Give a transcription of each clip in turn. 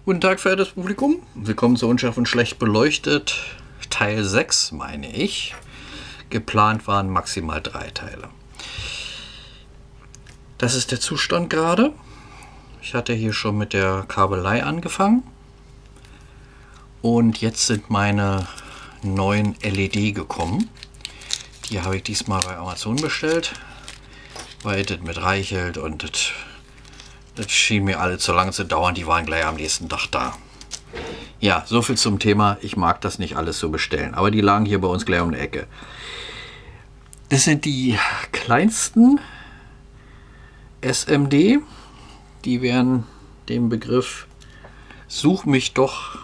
Guten Tag, verehrtes Publikum. Willkommen zu Unscharf und schlecht beleuchtet. Teil 6, meine ich. Geplant waren maximal 3 Teile. Das ist der Zustand gerade. Ich hatte hier schon mit der Kabelei angefangen. Und jetzt sind meine neuen LED gekommen. Die habe ich diesmal bei Amazon bestellt, weil das mit reichelt und das schien mir alle zu lange zu dauern. Die waren gleich am nächsten Tag da. Ja, so viel zum Thema. Ich mag das nicht alles so bestellen. Aber die lagen hier bei uns gleich um die Ecke. Das sind die kleinsten SMD. Die werden dem Begriff Such mich doch.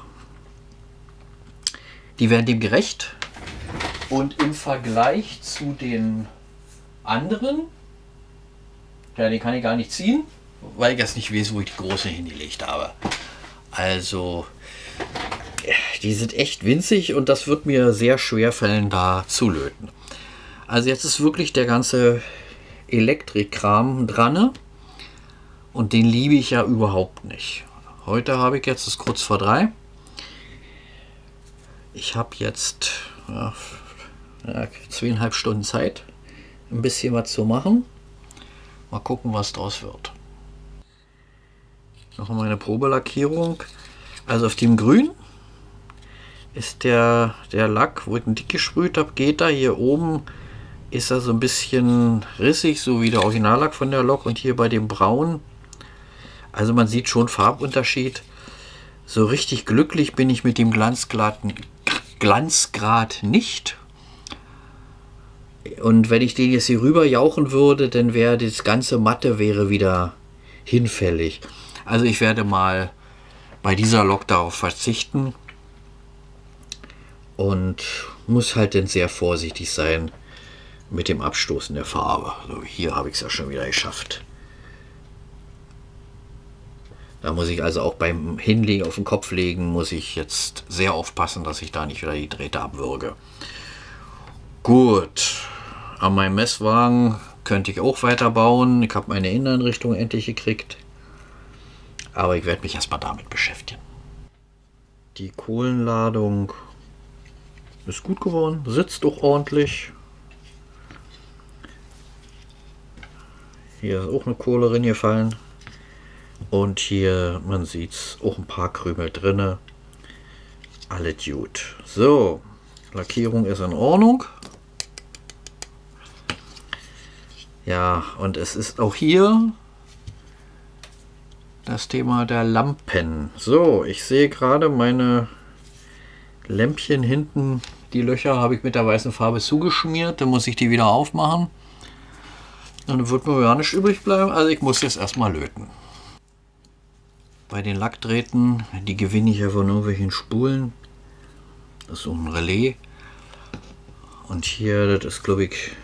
Die werden dem gerecht. Und im Vergleich zu den anderen, ja, den kann ich gar nicht ziehen, weil ich jetzt nicht weiß, wo ich die große hingelegt habe. Also, die sind echt winzig und das wird mir sehr schwer fallen, da zu löten. Also jetzt ist wirklich der ganze Elektrikkram dran und den liebe ich ja überhaupt nicht. Heute habe ich jetzt, es ist kurz vor 3. Ich habe jetzt 2,5 Stunden Zeit, ein bisschen was zu machen. Mal gucken, was draus wird. Noch mal eine Probelackierung. Also auf dem Grün ist der Lack, wo ich ihn dick gesprüht habe, geht da. Hier oben ist er so ein bisschen rissig, so wie der Originallack von der Lok. Und hier bei dem Braun, also man sieht schon Farbunterschied. So richtig glücklich bin ich mit dem Glanzgrad nicht. Und wenn ich den jetzt hier rüber jauchen würde, dann wäre das ganze Matte wieder hinfällig. Also ich werde mal bei dieser Lok darauf verzichten und muss halt dann sehr vorsichtig sein mit dem Abstoßen der Farbe. Also hier habe ich es ja schon wieder geschafft. Da muss ich also auch beim Hinlegen auf den Kopf legen, muss ich jetzt sehr aufpassen, dass ich da nicht wieder die Drähte abwürge. Gut, an meinem Messwagen könnte ich auch weiterbauen. Ich habe meine Inneneinrichtung endlich gekriegt. Aber ich werde mich erstmal damit beschäftigen. Die Kohlenladung ist gut geworden, sitzt auch ordentlich. Hier ist auch eine Kohle reingefallen. Und hier, man sieht es, auch ein paar Krümel drin. Alle gut. So, Lackierung ist in Ordnung. Ja, und es ist auch hier das Thema der Lampen. So, ich sehe gerade meine Lämpchen hinten, die Löcher habe ich mit der weißen Farbe zugeschmiert. Dann muss ich die wieder aufmachen. Dann wird mir gar nicht übrig bleiben. Also ich muss jetzt erstmal löten. Bei den Lackdrähten, die gewinne ich ja von irgendwelchen Spulen. Das ist so ein Relais. Und hier, das ist glaube ich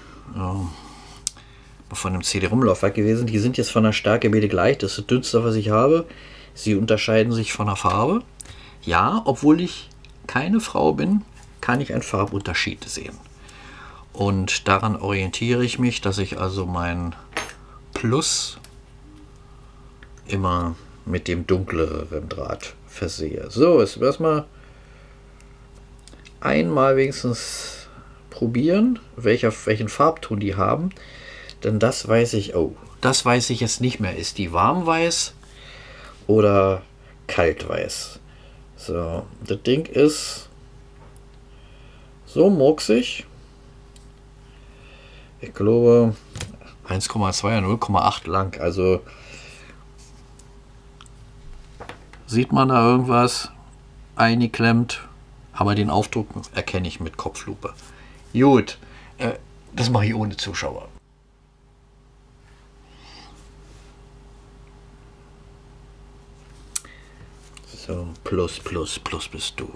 von einem CD-ROM-Laufwerk gewesen. Die sind jetzt von der Stärke beide gleich. Das ist das dünnste, was ich habe. Sie unterscheiden sich von der Farbe. Ja, obwohl ich keine Frau bin, kann ich einen Farbunterschied sehen. Und daran orientiere ich mich, dass ich also mein Plus immer mit dem dunkleren Draht versehe. So, jetzt erstmal einmal wenigstens probieren, welchen Farbton die haben. Denn das weiß ich, das weiß ich jetzt nicht mehr. Ist die warmweiß oder kaltweiß? So, das Ding ist so murksig. Ich glaube 1,2 und 0,8 lang. Also sieht man da irgendwas eingeklemmt, aber den Aufdruck erkenne ich mit Kopflupe. Gut, das mache ich ohne Zuschauer. So, plus bist du.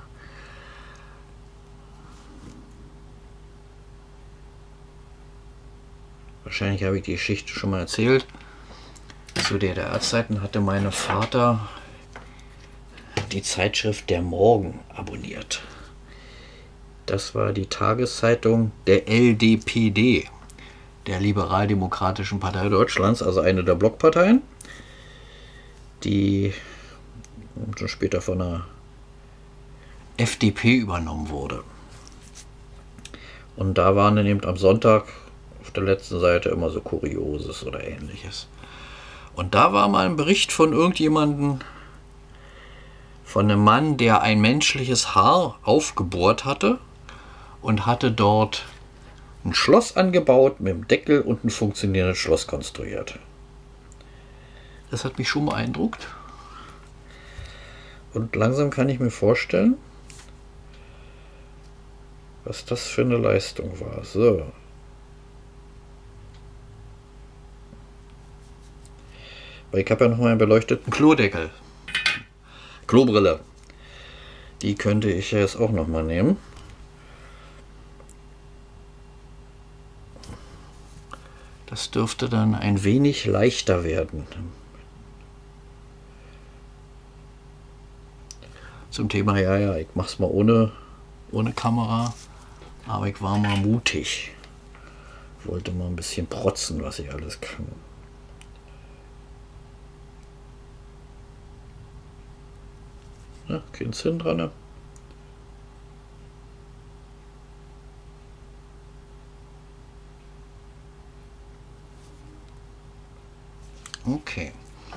Wahrscheinlich habe ich die Geschichte schon mal erzählt. Zu DDR-Zeiten hatte mein Vater die Zeitschrift Der Morgen abonniert. Das war die Tageszeitung der LDPD, der Liberaldemokratischen Partei Deutschlands, also eine der Blockparteien. Die und dann später von der FDP übernommen wurde. Und da waren dann eben am Sonntag auf der letzten Seite immer so Kurioses oder Ähnliches. Und da war mal ein Bericht von irgendjemandem, von einem Mann, der ein menschliches Haar aufgebohrt hatte und hatte dort ein Schloss angebaut mit dem Deckel und ein funktionierendes Schloss konstruiert. Das hat mich schon beeindruckt. Und langsam kann ich mir vorstellen, was das für eine Leistung war. So. Weil ich habe ja noch mal einen beleuchteten Klodeckel. Klobrille. Die könnte ich ja jetzt auch noch mal nehmen. Das dürfte dann ein wenig leichter werden. Zum Thema, ja, ich mach's mal ohne Kamera. Aber ich war mal mutig. Wollte mal ein bisschen protzen, was ich alles kann. Ja, kein Sinn dran. Ne? Okay.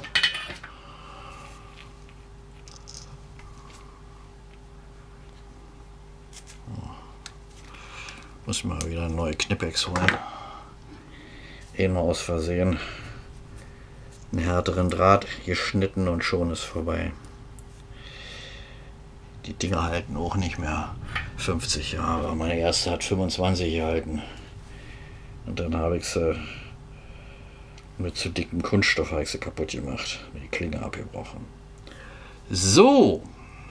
Muss mal wieder eine neue Knipex holen. Immer aus Versehen einen härteren Draht geschnitten und schon ist vorbei. Die Dinger halten auch nicht mehr 50 Jahre. Meine erste hat 25 gehalten. Und dann habe ich sie mit zu dickem Kunststoff kaputt gemacht. Mir die Klinge abgebrochen. So.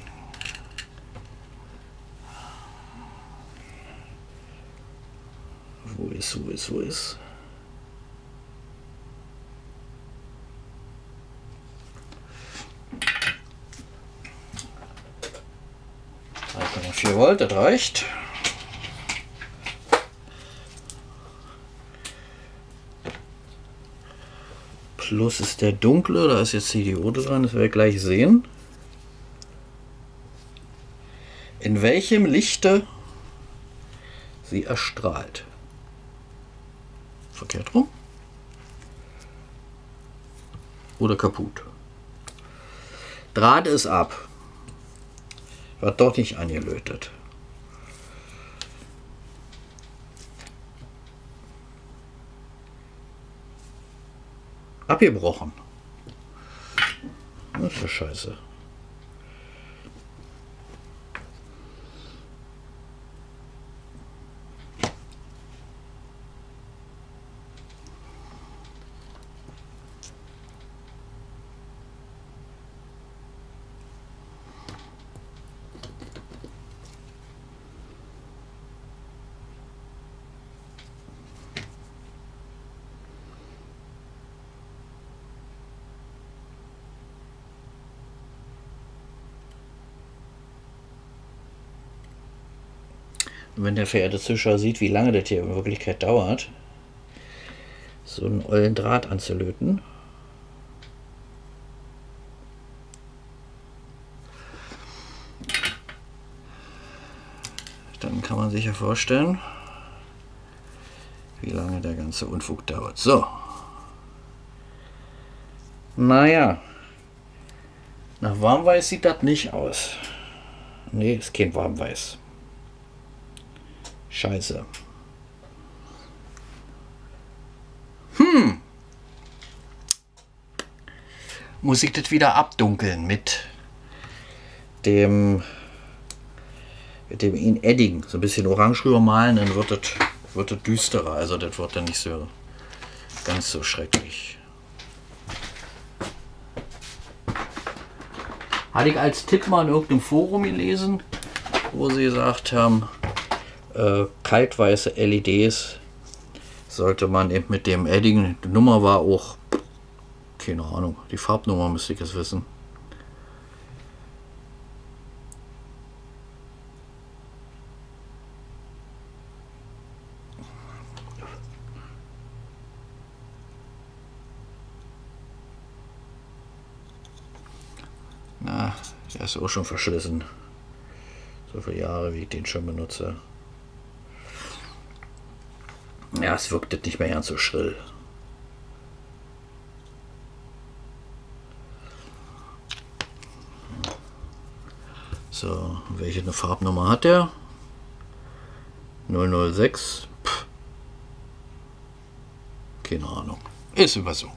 Wo ist? Also 4 Volt, das reicht. Plus ist der dunkle, da ist jetzt die Diode dran, das werden wir gleich sehen. In welchem Lichte sie erstrahlt. Verkehrt rum. Oder kaputt. Draht ist ab. War doch nicht angelötet. Abgebrochen. Das ist ja scheiße. Und wenn der verehrte Zuschauer sieht, wie lange das hier in Wirklichkeit dauert, so einen ollen Draht anzulöten. Dann kann man sich ja vorstellen, wie lange der ganze Unfug dauert. So. Naja. Nach Warmweiß sieht das nicht aus. Nee, ist kein Warmweiß. Scheiße. Muss ich das wieder abdunkeln mit dem in Edding. So ein bisschen orange rüber malen, dann wird das düsterer. Also das wird dann nicht so ganz so schrecklich. Hatte ich als Tipp mal in irgendeinem Forum gelesen, wo sie gesagt haben, kaltweiße LEDs sollte man eben mit dem Edding, die Nummer war auch, keine Ahnung, die Farbnummer müsste ich jetzt wissen. Na, Der ist auch schon verschlissen. So viele Jahre, wie ich den schon benutze. Ja, es wirkt jetzt nicht mehr ganz so schrill. So, welche eine Farbnummer hat der? 006. Pff. Keine Ahnung. Ist übersogen.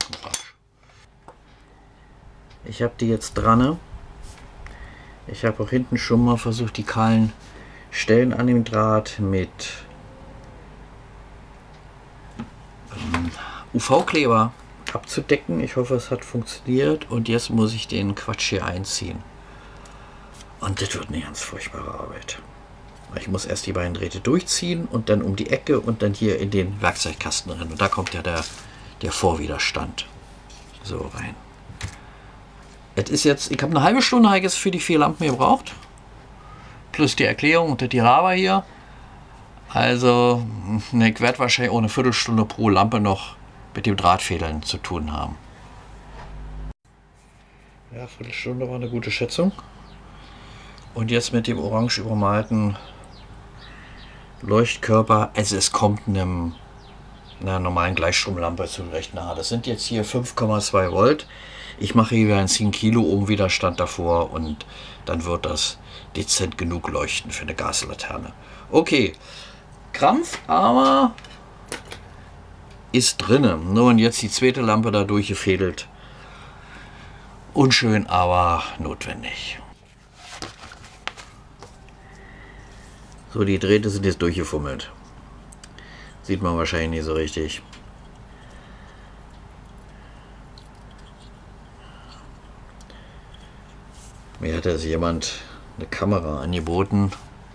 Ich habe die jetzt dran. Ne? Ich habe auch hinten schon mal versucht, die kahlen Stellen an dem Draht mit UV-Kleber abzudecken. Ich hoffe, es hat funktioniert. Und jetzt muss ich den Quatsch hier einziehen. Und das wird eine ganz furchtbare Arbeit. Ich muss erst die beiden Drähte durchziehen und dann um die Ecke und dann hier in den Werkzeugkasten rein. Und da kommt ja der Vorwiderstand so rein. Es ist jetzt, ich habe eine halbe Stunde jetzt für die 4 Lampen gebraucht. Plus die Erklärung und die Raba hier. Also, ich werde wahrscheinlich auch eine Viertelstunde pro Lampe noch mit dem Drahtfädeln zu tun haben. Ja, Viertelstunde war eine gute Schätzung. Und jetzt mit dem orange übermalten Leuchtkörper, also es kommt einer normalen Gleichstromlampe zu recht nahe. Das sind jetzt hier 5,2 Volt. Ich mache hier einen 10 Kilo Ohmwiderstand davor und dann wird das dezent genug leuchten für eine Gaslaterne. Okay, Krampf aber ist drinnen. Nur und jetzt die zweite Lampe da durchgefädelt. Unschön, aber notwendig. So, die Drähte sind jetzt durchgefummelt. Sieht man wahrscheinlich nicht so richtig. Mir hat jetzt jemand eine Kamera angeboten.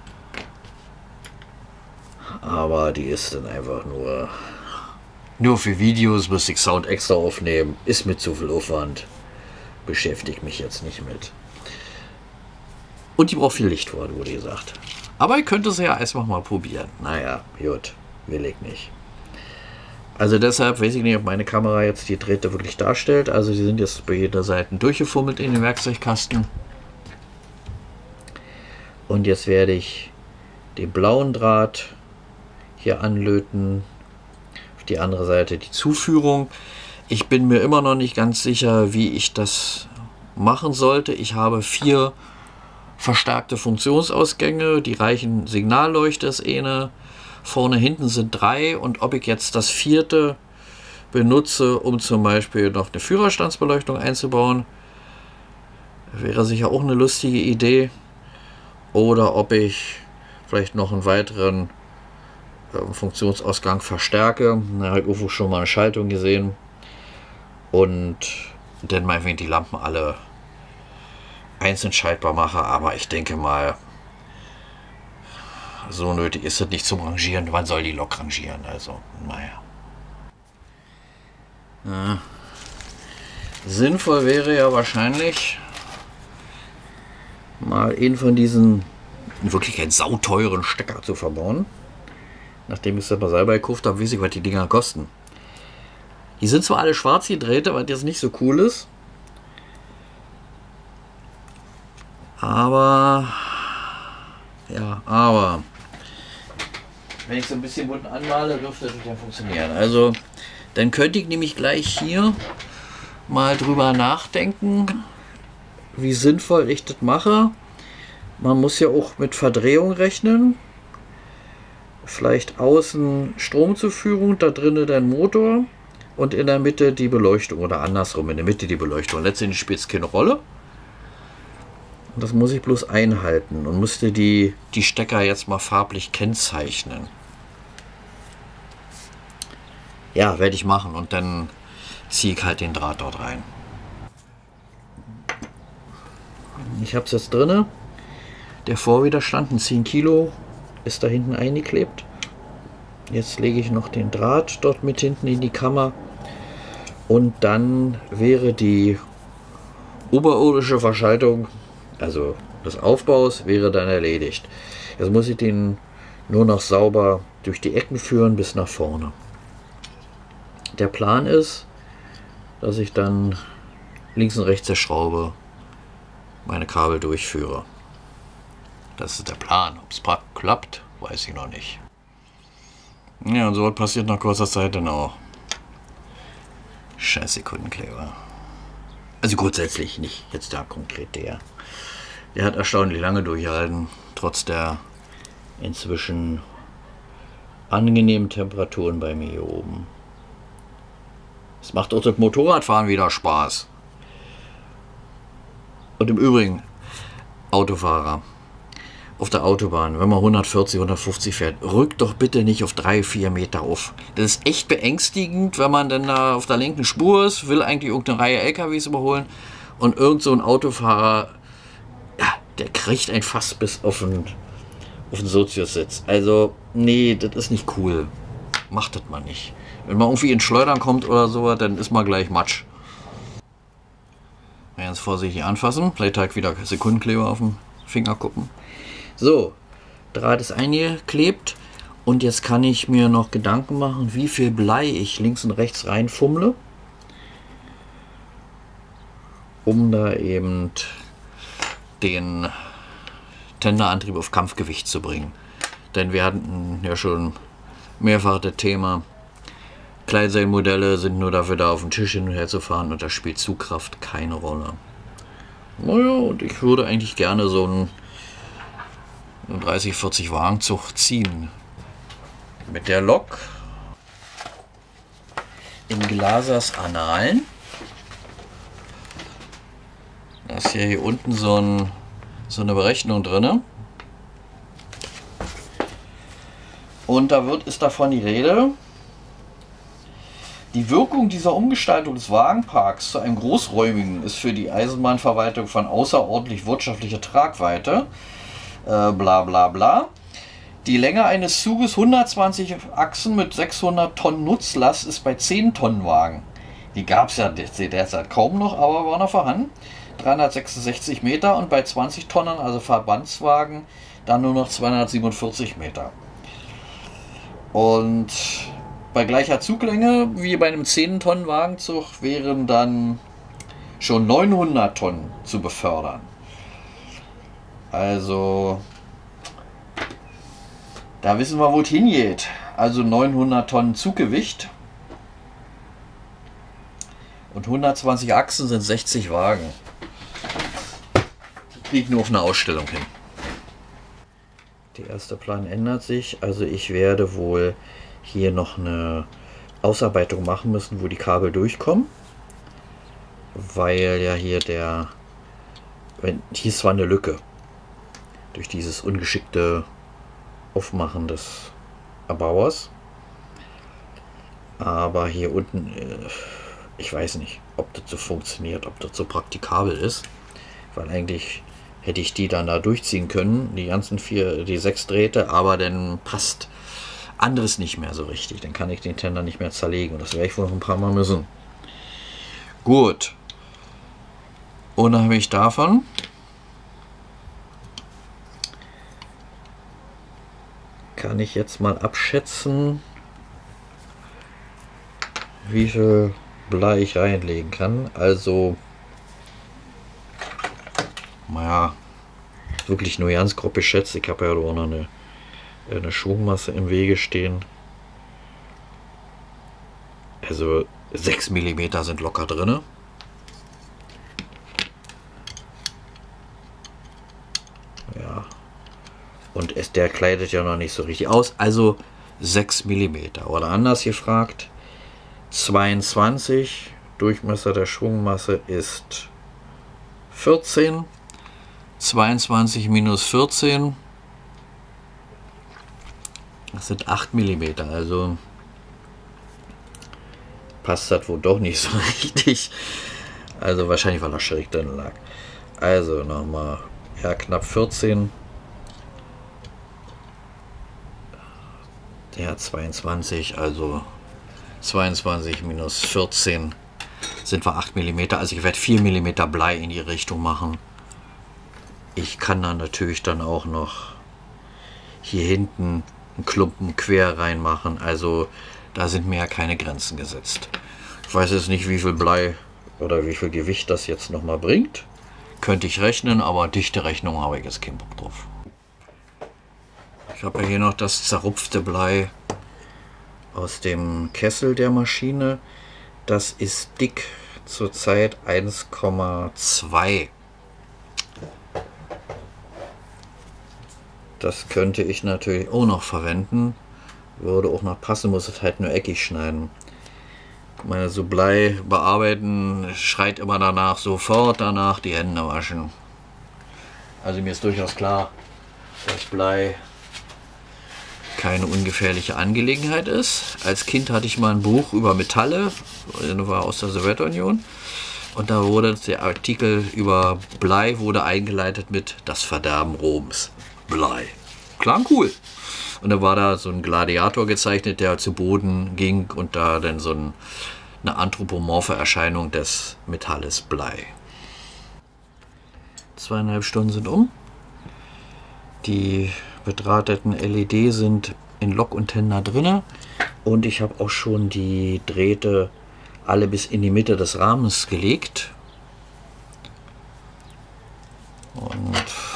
Aber die ist dann einfach nur für Videos, müsste ich Sound extra aufnehmen. Ist mit zu viel Aufwand. Beschäftigt mich jetzt nicht mit. Und die braucht viel Licht, wurde gesagt. Aber ihr könnt es ja erstmal mal probieren. Naja, gut, will ich nicht. Also deshalb weiß ich nicht, ob meine Kamera jetzt die Drähte wirklich darstellt. Also die sind jetzt bei jeder Seite durchgefummelt in den Werkzeugkasten. Und jetzt werde ich den blauen Draht hier anlöten. Auf die andere Seite die Zuführung. Ich bin mir immer noch nicht ganz sicher, wie ich das machen sollte. Ich habe 4 verstärkte Funktionsausgänge, die reichen Signalleuchte ist eine, vorne hinten sind 3 und ob ich jetzt das 4. benutze, um zum Beispiel noch eine Führerstandsbeleuchtung einzubauen, wäre sicher auch eine lustige Idee, oder ob ich vielleicht noch einen weiteren Funktionsausgang verstärke. Da habe ich irgendwo schon mal eine Schaltung gesehen und dann mal die Lampen alle einzeln schaltbar mache, aber ich denke mal, so nötig ist es nicht zum Rangieren. Man soll die Lok rangieren, also naja. Ja. Sinnvoll wäre ja wahrscheinlich mal einen von diesen in Wirklichkeit sauteuren Stecker zu verbauen. Nachdem ich es aber selber gekauft habe, weiß ich, was die Dinger kosten. Die sind zwar alle schwarz, die Drähte, was jetzt nicht so cool ist. Aber, ja, wenn ich so ein bisschen bunt anmale, dürfte das ja funktionieren. Also, dann könnte ich nämlich gleich hier mal drüber nachdenken, wie sinnvoll ich das mache. Man muss ja auch mit Verdrehung rechnen. Vielleicht außen Stromzuführung, da drinnen der Motor und in der Mitte die Beleuchtung oder andersrum, in der Mitte die Beleuchtung. Letztendlich spielt es keine Rolle. Das muss ich bloß einhalten und musste die Stecker jetzt mal farblich kennzeichnen. Ja, werde ich machen und dann ziehe ich halt den Draht dort rein. Ich habe es jetzt drin. Der Vorwiderstand, ein 10 Kilo, ist da hinten eingeklebt. Jetzt lege ich noch den Draht dort mit hinten in die Kammer und dann wäre die oberirdische Verschaltung, also des Aufbaus, wäre dann erledigt. Jetzt muss ich den nur noch sauber durch die Ecken führen bis nach vorne. Der Plan ist, dass ich dann links und rechts der Schraube meine Kabel durchführe. Das ist der Plan. Ob es klappt, weiß ich noch nicht. Ja, und so was passiert nach kurzer Zeit dann auch. Scheiß Sekundenkleber. Also grundsätzlich nicht, jetzt da konkret der. Der hat erstaunlich lange durchgehalten, trotz der inzwischen angenehmen Temperaturen bei mir hier oben. Es macht auch das Motorradfahren wieder Spaß. Und im Übrigen, Autofahrer, auf der Autobahn, wenn man 140, 150 fährt, rückt doch bitte nicht auf 3, 4 Meter auf. Das ist echt beängstigend, wenn man dann da auf der linken Spur ist, will eigentlich irgendeine Reihe LKWs überholen und irgend so ein Autofahrer, ja, der kriegt einen fast bis auf den Sozius-Sitz. Also, nee, das ist nicht cool. Macht das mal nicht. Wenn man irgendwie ins Schleudern kommt oder so, dann ist man gleich Matsch. Ganz vorsichtig anfassen, vielleicht halt wieder Sekundenkleber auf dem Finger gucken. So, Draht ist eingeklebt und jetzt kann ich mir noch Gedanken machen, wie viel Blei ich links und rechts reinfummle, um da eben den Tenderantrieb auf Kampfgewicht zu bringen. Denn wir hatten ja schon mehrfach das Thema, Kleinseilmodelle sind nur dafür da, auf den Tisch hin und her zu fahren und da spielt Zugkraft keine Rolle. Naja, und ich würde eigentlich gerne so einen 30-40 Wagenzug ziehen. Mit der Lok in Glasers Annalen. Da ist hier unten so eine Berechnung drin. Und da ist davon die Rede, die Wirkung dieser Umgestaltung des Wagenparks zu einem großräumigen ist für die Eisenbahnverwaltung von außerordentlich wirtschaftlicher Tragweite. Bla bla bla. Die Länge eines Zuges 120 Achsen mit 600 Tonnen Nutzlast ist bei 10 Tonnen Wagen. Die gab es ja derzeit kaum noch, aber war noch vorhanden. 366 Meter und bei 20 Tonnen, also Verbandswagen, dann nur noch 247 Meter. Und bei gleicher Zuglänge wie bei einem 10 Tonnen Wagenzug wären dann schon 900 Tonnen zu befördern. Also, da wissen wir, wo es hingeht. Also 900 Tonnen Zuggewicht. Und 120 Achsen sind 60 Wagen. Das kriege ich nur auf eine Ausstellung hin. Der erste Plan ändert sich. Also ich werde wohl hier noch eine Ausarbeitung machen müssen, wo die Kabel durchkommen. Weil ja hier hier ist zwar eine Lücke. Durch dieses ungeschickte Aufmachen des Erbauers. Aber hier unten, ich weiß nicht, ob das so funktioniert, ob das so praktikabel ist. Weil eigentlich hätte ich die dann da durchziehen können, die ganzen 6 Drähte, aber dann passt anderes nicht mehr so richtig. Dann kann ich den Tender nicht mehr zerlegen und das werde ich wohl noch ein paar Mal müssen. Gut. Unabhängig davon kann ich jetzt mal abschätzen, wie viel Blei ich reinlegen kann. Also, naja, wirklich nur ganz grob geschätzt. Ich habe ja auch noch eine Schwungmasse im Wege stehen. Also 6 mm sind locker drin. Ja. Und der kleidet ja noch nicht so richtig aus. Also 6 mm. Oder anders gefragt, 22. Durchmesser der Schwungmasse ist 14. 22 minus 14. Das sind 8 mm. Also passt das wohl doch nicht so richtig. Also wahrscheinlich, weil er schräg drin lag. Also nochmal, ja, knapp 14. Der hat 22, also 22 minus 14 sind wir 8 mm. Also ich werde 4 mm Blei in die Richtung machen. Ich kann dann natürlich dann auch noch hier hinten einen Klumpen quer reinmachen. Also da sind mir ja keine Grenzen gesetzt. Ich weiß jetzt nicht, wie viel Blei oder wie viel Gewicht das jetzt nochmal bringt. könnte ich rechnen, aber dichte Rechnung habe ich jetzt keinen Bock drauf. Ich habe ja hier noch das zerrupfte Blei aus dem Kessel der Maschine. Das ist dick, zurzeit 1,2. Das könnte ich natürlich auch noch verwenden. Würde auch noch passen, muss es halt nur eckig schneiden. Meine so Blei bearbeiten schreit immer danach, sofort danach die Hände waschen. Also mir ist durchaus klar, dass Blei keine ungefährliche Angelegenheit ist. Als Kind hatte ich mal ein Buch über Metalle, das war aus der Sowjetunion. Und da wurde der Artikel über Blei wurde eingeleitet mit das Verderben Roms. Blei. Klang cool. Und da war da so ein Gladiator gezeichnet, der zu Boden ging und da dann so eine anthropomorphe Erscheinung des Metalles Blei. 2,5 Stunden sind um. Die bedrahteten LED sind in Lok und Tender drinne und ich habe auch schon die Drähte alle bis in die Mitte des Rahmens gelegt. Und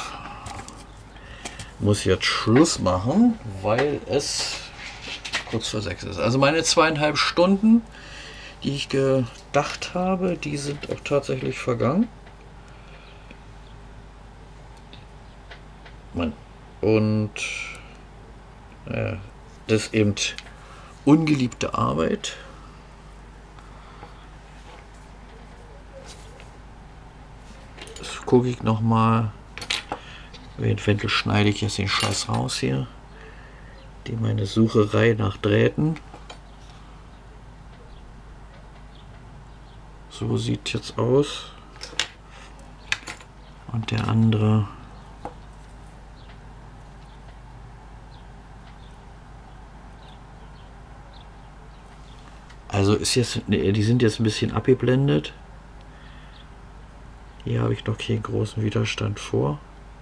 muss jetzt Schluss machen, weil es kurz vor 6 ist. Also meine 2,5 Stunden, die ich gedacht habe, die sind auch tatsächlich vergangen. Und das ist eben ungeliebte Arbeit. Das gucke ich noch mal. Eventuell schneide ich jetzt den Scheiß raus hier. Meine Sucherei nach Drähten. So sieht jetzt aus. Und der andere. Also ist jetzt, die sind jetzt ein bisschen abgeblendet. Hier habe ich noch keinen großen Widerstand vor.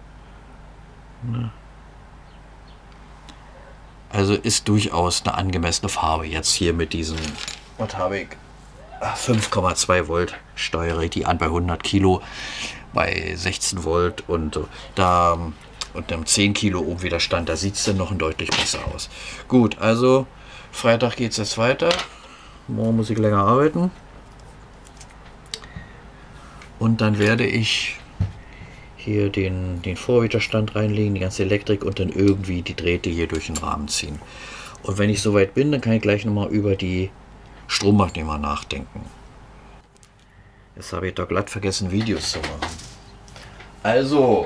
Also ist durchaus eine angemessene Farbe jetzt hier mit diesem, was habe ich, 5,2 Volt steuere ich die an bei 100 Kilo, bei 16 Volt und da und einem 10 Kilo Ohmwiderstand, da sieht es dann noch deutlich besser aus. Gut, also Freitag geht es jetzt weiter. Morgen muss ich länger arbeiten. Und dann werde ich hier den Vorwiderstand reinlegen, die ganze Elektrik und dann irgendwie die Drähte hier durch den Rahmen ziehen. Und wenn ich soweit bin, dann kann ich gleich nochmal über die Stromabnehmer nachdenken. Jetzt habe ich doch glatt vergessen, Videos zu machen. Also,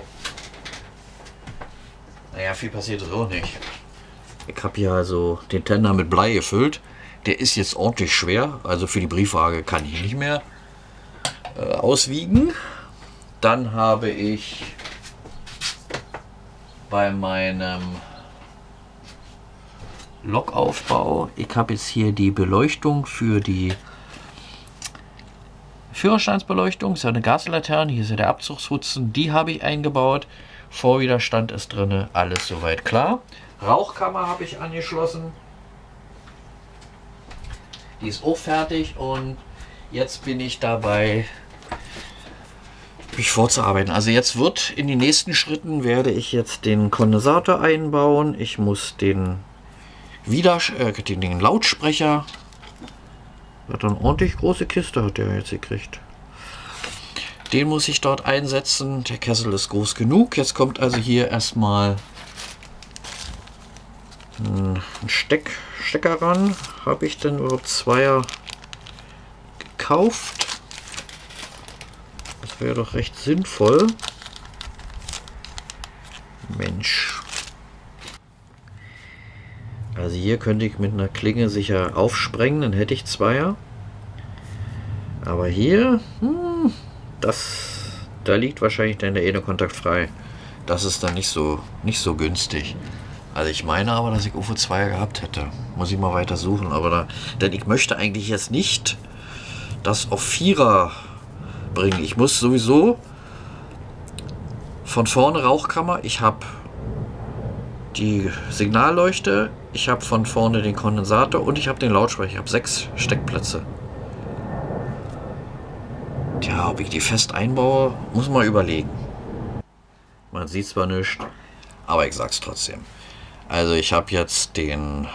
naja, viel passiert ist auch nicht. Ich habe hier also den Tender mit Blei gefüllt. Der ist jetzt ordentlich schwer, also für die Briefwaage kann ich nicht mehr auswiegen. Dann habe ich bei meinem Lokaufbau, ich habe jetzt hier die Beleuchtung für die Führerstandsbeleuchtung, ist ja eine Gaslaterne, hier ist ja der Abzugshutzen, die habe ich eingebaut. Vorwiderstand ist drin, alles soweit klar. Rauchkammer habe ich angeschlossen. Die ist auch fertig und jetzt bin ich dabei, mich vorzuarbeiten. Also jetzt wird in den nächsten Schritten werde ich jetzt den Kondensator einbauen. Ich muss den Lautsprecher, hat eine ordentlich große Kiste, hat der jetzt gekriegt. Den muss ich dort einsetzen. Der Kessel ist groß genug. Jetzt kommt also hier erstmal ein Stecker ran. Habe ich denn überhaupt Zweier gekauft? Das wäre doch recht sinnvoll. Mensch. Also hier könnte ich mit einer Klinge sicher aufsprengen, dann hätte ich Zweier. Aber hier, da liegt wahrscheinlich dann der Kontakt frei. Das ist dann nicht so günstig. Also ich meine aber, dass ich UFO 2 gehabt hätte. Muss ich mal weiter suchen. Aber denn ich möchte eigentlich jetzt nicht das auf 4er bringen. Ich muss sowieso von vorne Rauchkammer. Ich habe die Signalleuchte. Ich habe von vorne den Kondensator und ich habe den Lautsprecher. Ich habe 6 Steckplätze. Tja, Ja, ob ich die fest einbaue, muss man überlegen. Man sieht zwar nichts, aber ich sag's trotzdem. Also ich habe jetzt den...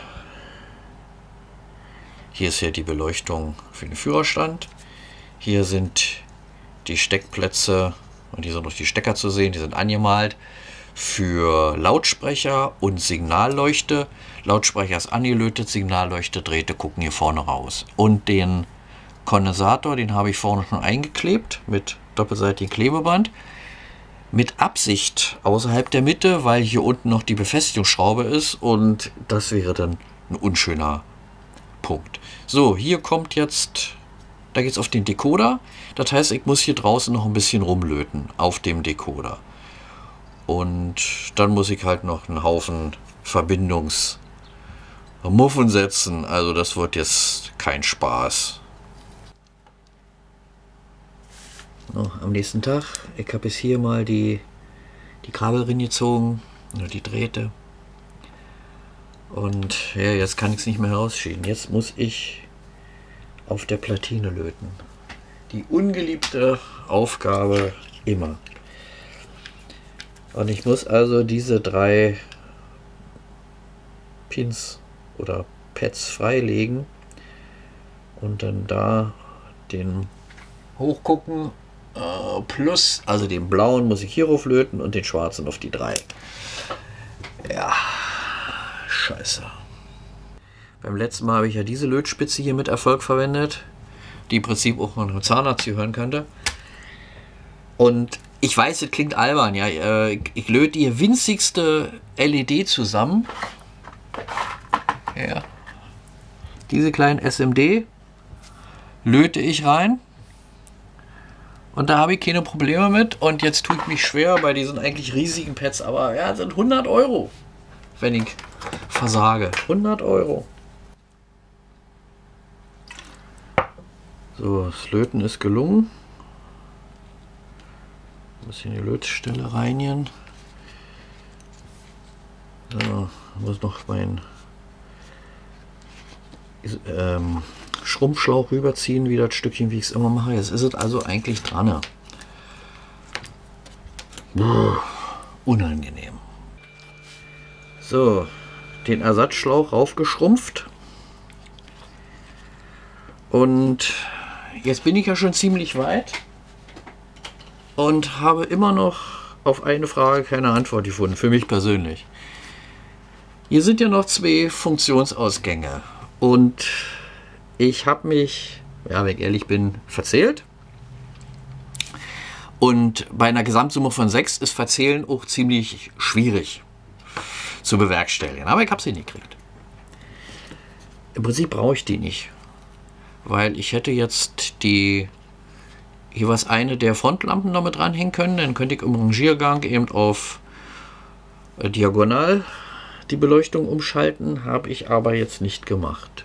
Hier ist ja die Beleuchtung für den Führerstand. Hier sind die Steckplätze, und hier sind noch die Stecker zu sehen, die sind angemalt, für Lautsprecher und Signalleuchte. Lautsprecher ist angelötet, Signalleuchte drehte, gucken hier vorne raus. Und den Kondensator, den habe ich vorne schon eingeklebt mit doppelseitigem Klebeband. Mit Absicht außerhalb der Mitte, weil hier unten noch die Befestigungsschraube ist und das wäre dann ein unschöner Punkt. So, hier kommt jetzt, da geht es auf den Decoder. Das heißt, ich muss hier draußen noch ein bisschen rumlöten auf dem Decoder. Und dann muss ich halt noch einen Haufen Verbindungsmuffen setzen. Also das wird jetzt kein Spaß. So, am nächsten Tag, ich habe jetzt hier mal die Kabel reingezogen, die Drähte. Und ja, jetzt kann ich es nicht mehr rausschieben. Jetzt muss ich auf der Platine löten. Die ungeliebte Aufgabe immer. Und ich muss also diese 3 Pins oder Pads freilegen und dann da den hochgucken. Plus, also den blauen muss ich hier rauf löten und den schwarzen auf die 3. Ja, scheiße. Beim letzten Mal habe ich ja diese Lötspitze hier mit Erfolg verwendet, die im Prinzip auch man mit Zahnarzt hier hören könnte. Und ich weiß, es klingt albern, ja. Ich löte die winzigste LED zusammen. Ja. Diese kleinen SMD löte ich rein. Und da habe ich keine Probleme mit. Und jetzt tue ich mich schwer bei diesen eigentlich riesigen Pads. Aber ja, das sind 100 Euro, wenn ich versage. 100 Euro. So, das Löten ist gelungen. Ein bisschen die Lötstelle reinigen. So, muss noch mein Schrumpfschlauch rüberziehen, wie das Stückchen, wie ich es immer mache. Jetzt ist es also eigentlich dran. Unangenehm. So, den Ersatzschlauch raufgeschrumpft. Und jetzt bin ich ja schon ziemlich weit und habe immer noch auf eine Frage keine Antwort gefunden, für mich persönlich. Hier sind ja noch 2 Funktionsausgänge und ich habe mich, ja, wenn ich ehrlich bin, verzählt. Und bei einer Gesamtsumme von 6 ist Verzählen auch ziemlich schwierig zu bewerkstelligen. Aber ich habe sie nicht gekriegt. Im Prinzip brauche ich die nicht, weil ich hätte jetzt jeweils eine der Frontlampen damit dranhängen können. Dann könnte ich im Rangiergang eben auf diagonal die Beleuchtung umschalten. Habe ich aber jetzt nicht gemacht.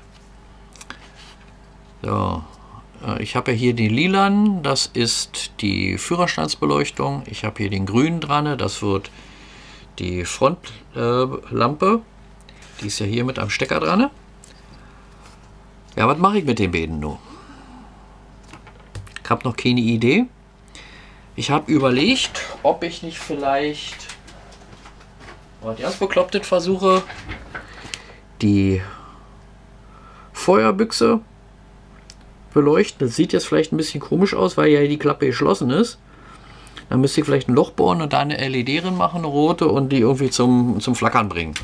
So, ich habe ja hier den lilan, das ist die Führerstandsbeleuchtung. Ich habe hier den grünen dran, das wird die Frontlampe. Die ist ja hier mit am Stecker dran. Ja, was mache ich mit den beiden nun? Ich habe noch keine Idee. Ich habe überlegt, ob ich nicht vielleicht, was erst beklopptet versuche, die Feuerbüchse beleuchten. Das sieht jetzt vielleicht ein bisschen komisch aus, weil ja die Klappe geschlossen ist. Dann müsste ich vielleicht ein Loch bohren und da eine LED drin machen, eine rote, und die irgendwie zum Flackern bringen.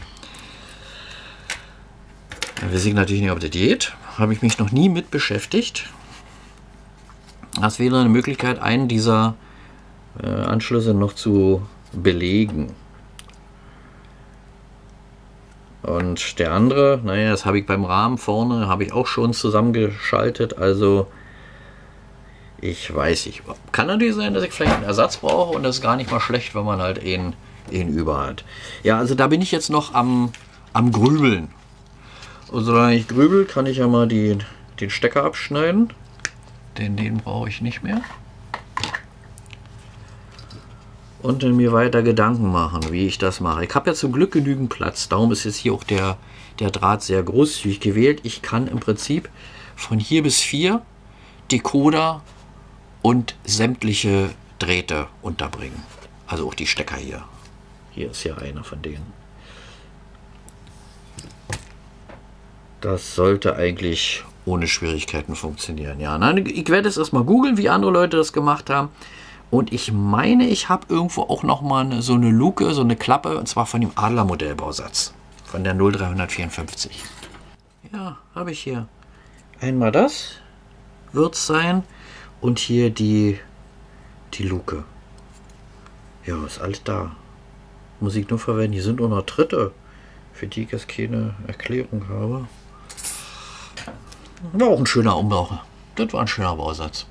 Da weiß ich natürlich nicht, ob das geht. Habe ich mich noch nie mit beschäftigt. Das wäre eine Möglichkeit, einen dieser Anschlüsse noch zu belegen. Und der andere, naja, das habe ich beim Rahmen vorne, habe ich auch schon zusammengeschaltet. Also ich weiß nicht. Kann natürlich sein, dass ich vielleicht einen Ersatz brauche, und das ist gar nicht mal schlecht, wenn man halt einen über hat. Ja, also da bin ich jetzt noch am Grübeln. Und solange ich grübel, kann ich ja mal den Stecker abschneiden. Denn den brauche ich nicht mehr. Und dann mir weiter Gedanken machen, wie ich das mache. Ich habe ja zum Glück genügend Platz. Darum ist jetzt hier auch der Draht sehr großzügig gewählt. Ich kann im Prinzip von hier bis 4 Decoder und sämtliche Drähte unterbringen. Also auch die Stecker hier. Hier ist ja einer von denen. Das sollte eigentlich ohne Schwierigkeiten funktionieren. Ja, nein, ich werde es erstmal googeln, wie andere Leute das gemacht haben. Und ich meine, ich habe irgendwo auch nochmal so eine Luke, so eine Klappe, und zwar von dem Adler Modellbausatz. Von der 0354. Ja, habe ich hier. Einmal das wird es sein und hier die Luke. Ja, ist alles da. Muss ich nur verwenden. Hier sind auch noch Tritte, für die ich jetzt keine Erklärung habe. War auch ein schöner Umbau. Das war ein schöner Bausatz.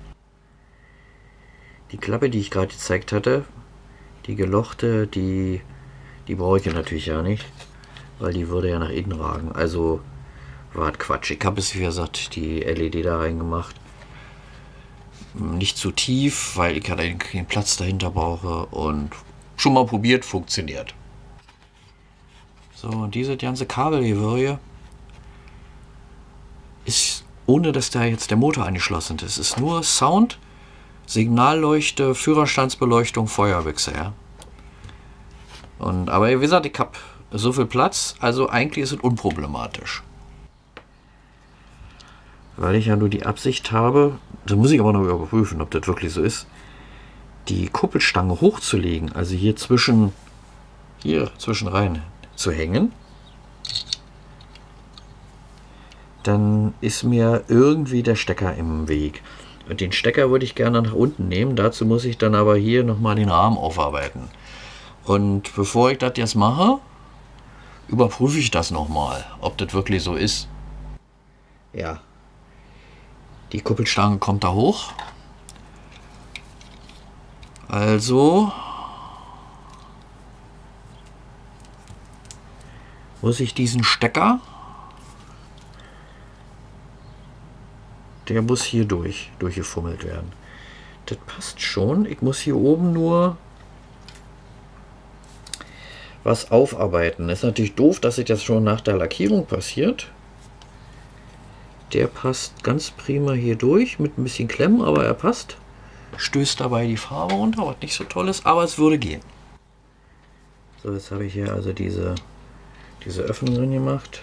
Die Klappe, die ich gerade gezeigt hatte, die gelochte, die brauche ich natürlich ja nicht, weil die würde ja nach innen ragen. Also war Quatsch. Ich habe es, wie gesagt, die LED da reingemacht. Nicht zu tief, weil ich halt keinen Platz dahinter brauche, und schon mal probiert, funktioniert. So, und diese ganze Kabelgewirr hier ist, ohne dass da jetzt der Motor angeschlossen ist. Es ist nur Sound, Signalleuchte, Führerstandsbeleuchtung, Feuerbüchse. Ja? Aber wie gesagt, ich habe so viel Platz, also eigentlich ist es unproblematisch. Weil ich ja nur die Absicht habe, das muss ich aber noch überprüfen, ob das wirklich so ist, die Kuppelstange hochzulegen, also hier zwischen rein zu hängen. Dann ist mir irgendwie der Stecker im Weg. Und den Stecker würde ich gerne nach unten nehmen. Dazu muss ich dann aber hier nochmal den Rahmen aufarbeiten. Und bevor ich das jetzt mache, überprüfe ich das nochmal, ob das wirklich so ist. Ja. Die Kuppelstange kommt da hoch. Also muss ich diesen Stecker, der muss hier durchgefummelt werden. Das passt schon. Ich muss hier oben nur was aufarbeiten. Das ist natürlich doof, dass es jetzt schon nach der Lackierung passiert. Der passt ganz prima hier durch, mit ein bisschen Klemmen, aber er passt. Stößt dabei die Farbe runter, was nicht so toll ist, aber es würde gehen. So, jetzt habe ich hier also diese Öffnung drin gemacht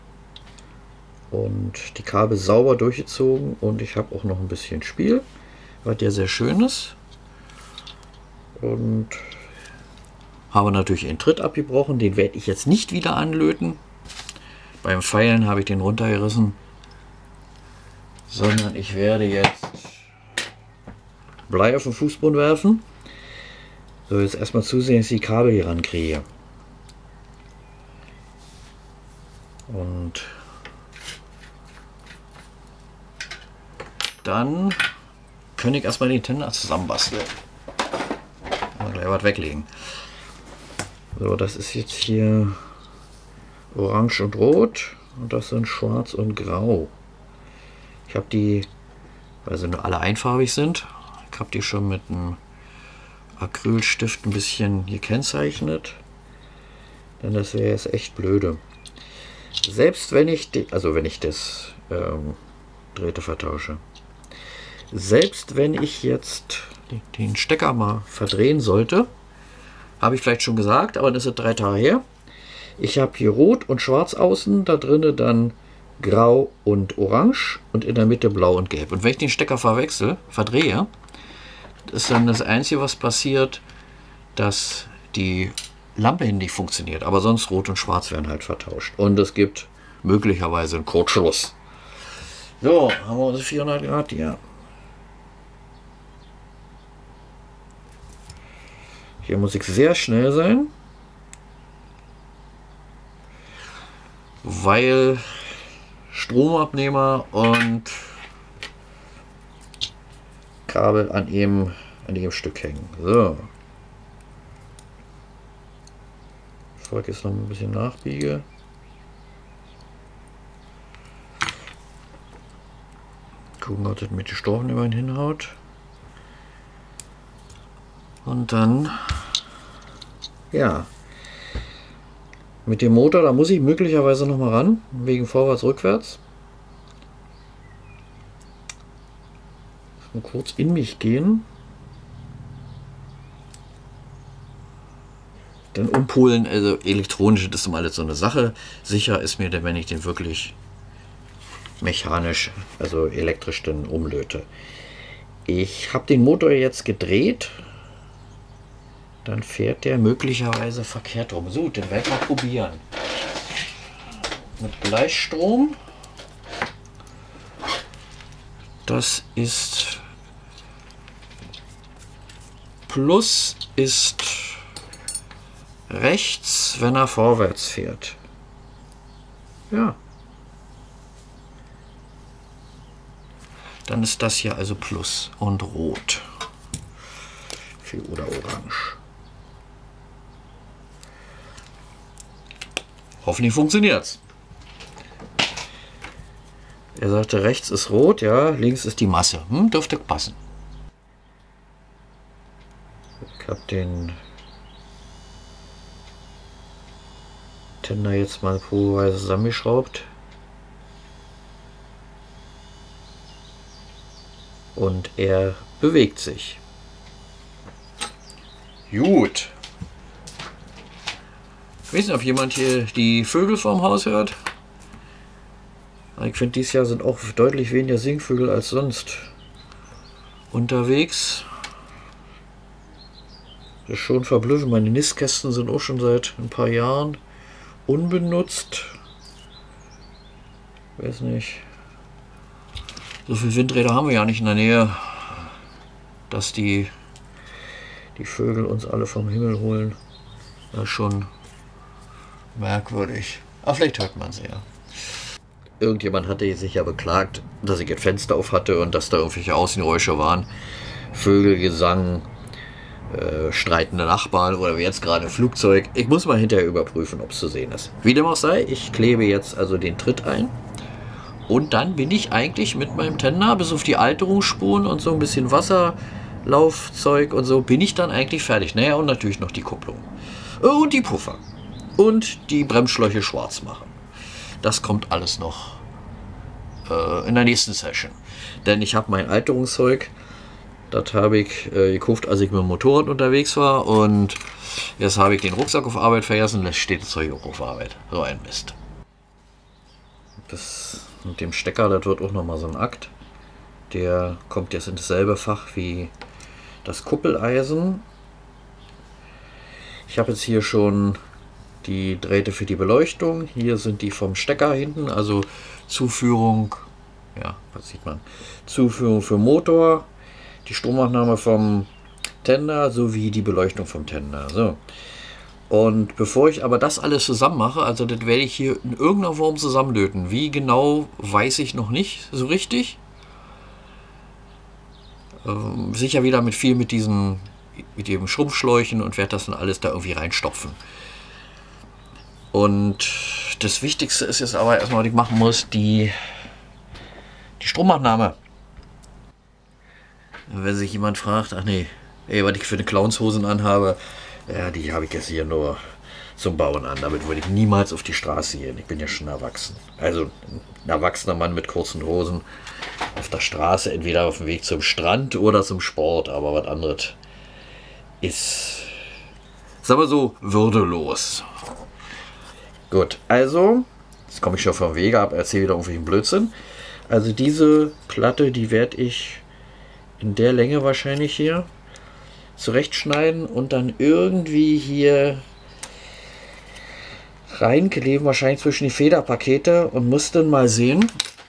und die Kabel sauber durchgezogen, und ich habe auch noch ein bisschen Spiel, was ja sehr schön ist, und habe natürlich den Tritt abgebrochen. Den werde ich jetzt nicht wieder anlöten. Beim Feilen habe ich den runtergerissen, sondern ich werde jetzt Blei auf den Fußboden werfen. So, jetzt erstmal zusehen, dass ich die Kabel hier rankriege. Und dann kann ich erstmal den Tender zusammenbasteln. Mal gleich was weglegen. So, das ist jetzt hier Orange und Rot, und das sind Schwarz und Grau. Ich habe die, weil sie nur alle einfarbig sind, ich habe die schon mit einem Acrylstift ein bisschen gekennzeichnet, denn das wäre jetzt echt blöde. Selbst wenn ich das Drähte vertausche. Selbst wenn ich jetzt den Stecker mal verdrehen sollte, habe ich vielleicht schon gesagt, aber das ist 3 Tage her. Ich habe hier Rot und Schwarz außen, da drinnen dann Grau und Orange und in der Mitte Blau und Gelb. Und wenn ich den Stecker verdrehe, ist dann das Einzige, was passiert, dass die Lampe hin nicht funktioniert. Aber sonst Rot und Schwarz werden halt vertauscht. Und es gibt möglicherweise einen Kurzschluss. So, haben wir unsere 400 Grad hier. Hier muss ich sehr schnell sein, weil Stromabnehmer und Kabel an dem Stück hängen. So. Bevor ich jetzt noch ein bisschen nachbiege. Gucken, ob das mit den Storchen immerhin hinhaut. Und dann, ja, mit dem Motor, da muss ich möglicherweise noch mal ran, wegen vorwärts, rückwärts. mal kurz in mich gehen. Denn umpolen, also elektronisch, das ist immer alles so eine Sache. Sicher ist mir, wenn ich den wirklich mechanisch, also elektrisch dann umlöte. Ich habe den Motor jetzt gedreht. Dann fährt der möglicherweise verkehrt rum. So, den werde ich mal probieren. Mit Gleichstrom. Das ist Plus ist rechts, wenn er vorwärts fährt. Ja. Dann ist das hier also Plus und Rot. Oder Orange. Hoffentlich funktioniert's. Er sagte, rechts ist rot, ja, links ist die Masse. Dürfte passen. Ich habe den Tender jetzt mal probeweise zusammengeschraubt. Und er bewegt sich. Gut. Ich weiß nicht, ob jemand hier die Vögel vorm Haus hört. Ich finde, dieses Jahr sind auch deutlich weniger Singvögel als sonst unterwegs. Das ist schon verblüffend. Meine Nistkästen sind auch schon seit ein paar Jahren unbenutzt. Ich weiß nicht. So viele Windräder haben wir ja nicht in der Nähe, dass die Vögel uns alle vom Himmel holen. Das ist schon merkwürdig. Aber vielleicht hört man sie ja. Irgendjemand hatte sich ja beklagt, dass ich ein Fenster auf hatte und dass da irgendwelche Außengeräusche waren. Vögelgesang, streitende Nachbarn oder wie jetzt gerade ein Flugzeug. Ich muss mal hinterher überprüfen, ob es zu sehen ist. Wie dem auch sei, ich klebe jetzt also den Tritt ein. Und dann bin ich eigentlich mit meinem Tender, bis auf die Alterungsspuren und so ein bisschen Wasserlaufzeug und so, bin ich dann eigentlich fertig. Naja, und natürlich noch die Kupplung. Und die Puffer. Und die Bremsschläuche schwarz machen. Das kommt alles noch in der nächsten Session. Denn ich habe mein Alterungszeug, das habe ich gekauft, als ich mit dem Motorrad unterwegs war. Und jetzt habe ich den Rucksack auf Arbeit vergessen, das steht das Zeug auch auf Arbeit. So ein Mist. Das mit dem Stecker, das wird auch nochmal so ein Akt. Der kommt jetzt in dasselbe Fach wie das Kuppeleisen. Ich habe jetzt hier schon die Drähte für die Beleuchtung. Hier sind die vom Stecker hinten, also Zuführung, ja, was sieht man? Zuführung für Motor, die Stromabnahme vom Tender sowie die Beleuchtung vom Tender. So. Und bevor ich aber das alles zusammen mache, also das werde ich hier in irgendeiner Form zusammenlöten. Wie genau, weiß ich noch nicht so richtig. Sicher wieder mit dem Schrumpfschläuchen und werde das dann alles da irgendwie reinstopfen. Und das Wichtigste ist jetzt aber erstmal, was ich machen muss, die Stromabnahme. Wenn sich jemand fragt, ach nee, ey, was ich für eine Clownshosen anhabe, ja, die habe ich jetzt hier nur zum Bauen an. Damit würde ich niemals auf die Straße gehen. Ich bin ja schon erwachsen. Also ein erwachsener Mann mit kurzen Hosen auf der Straße, entweder auf dem Weg zum Strand oder zum Sport. Aber was anderes ist, sagen wir so, würdelos. Gut, also, jetzt komme ich schon vom Wege ab, erzähle wieder irgendwelchen Blödsinn. Also diese Platte, die werde ich in der Länge wahrscheinlich hier zurechtschneiden und dann irgendwie hier reinkleben, wahrscheinlich zwischen die Federpakete, und muss dann mal sehen.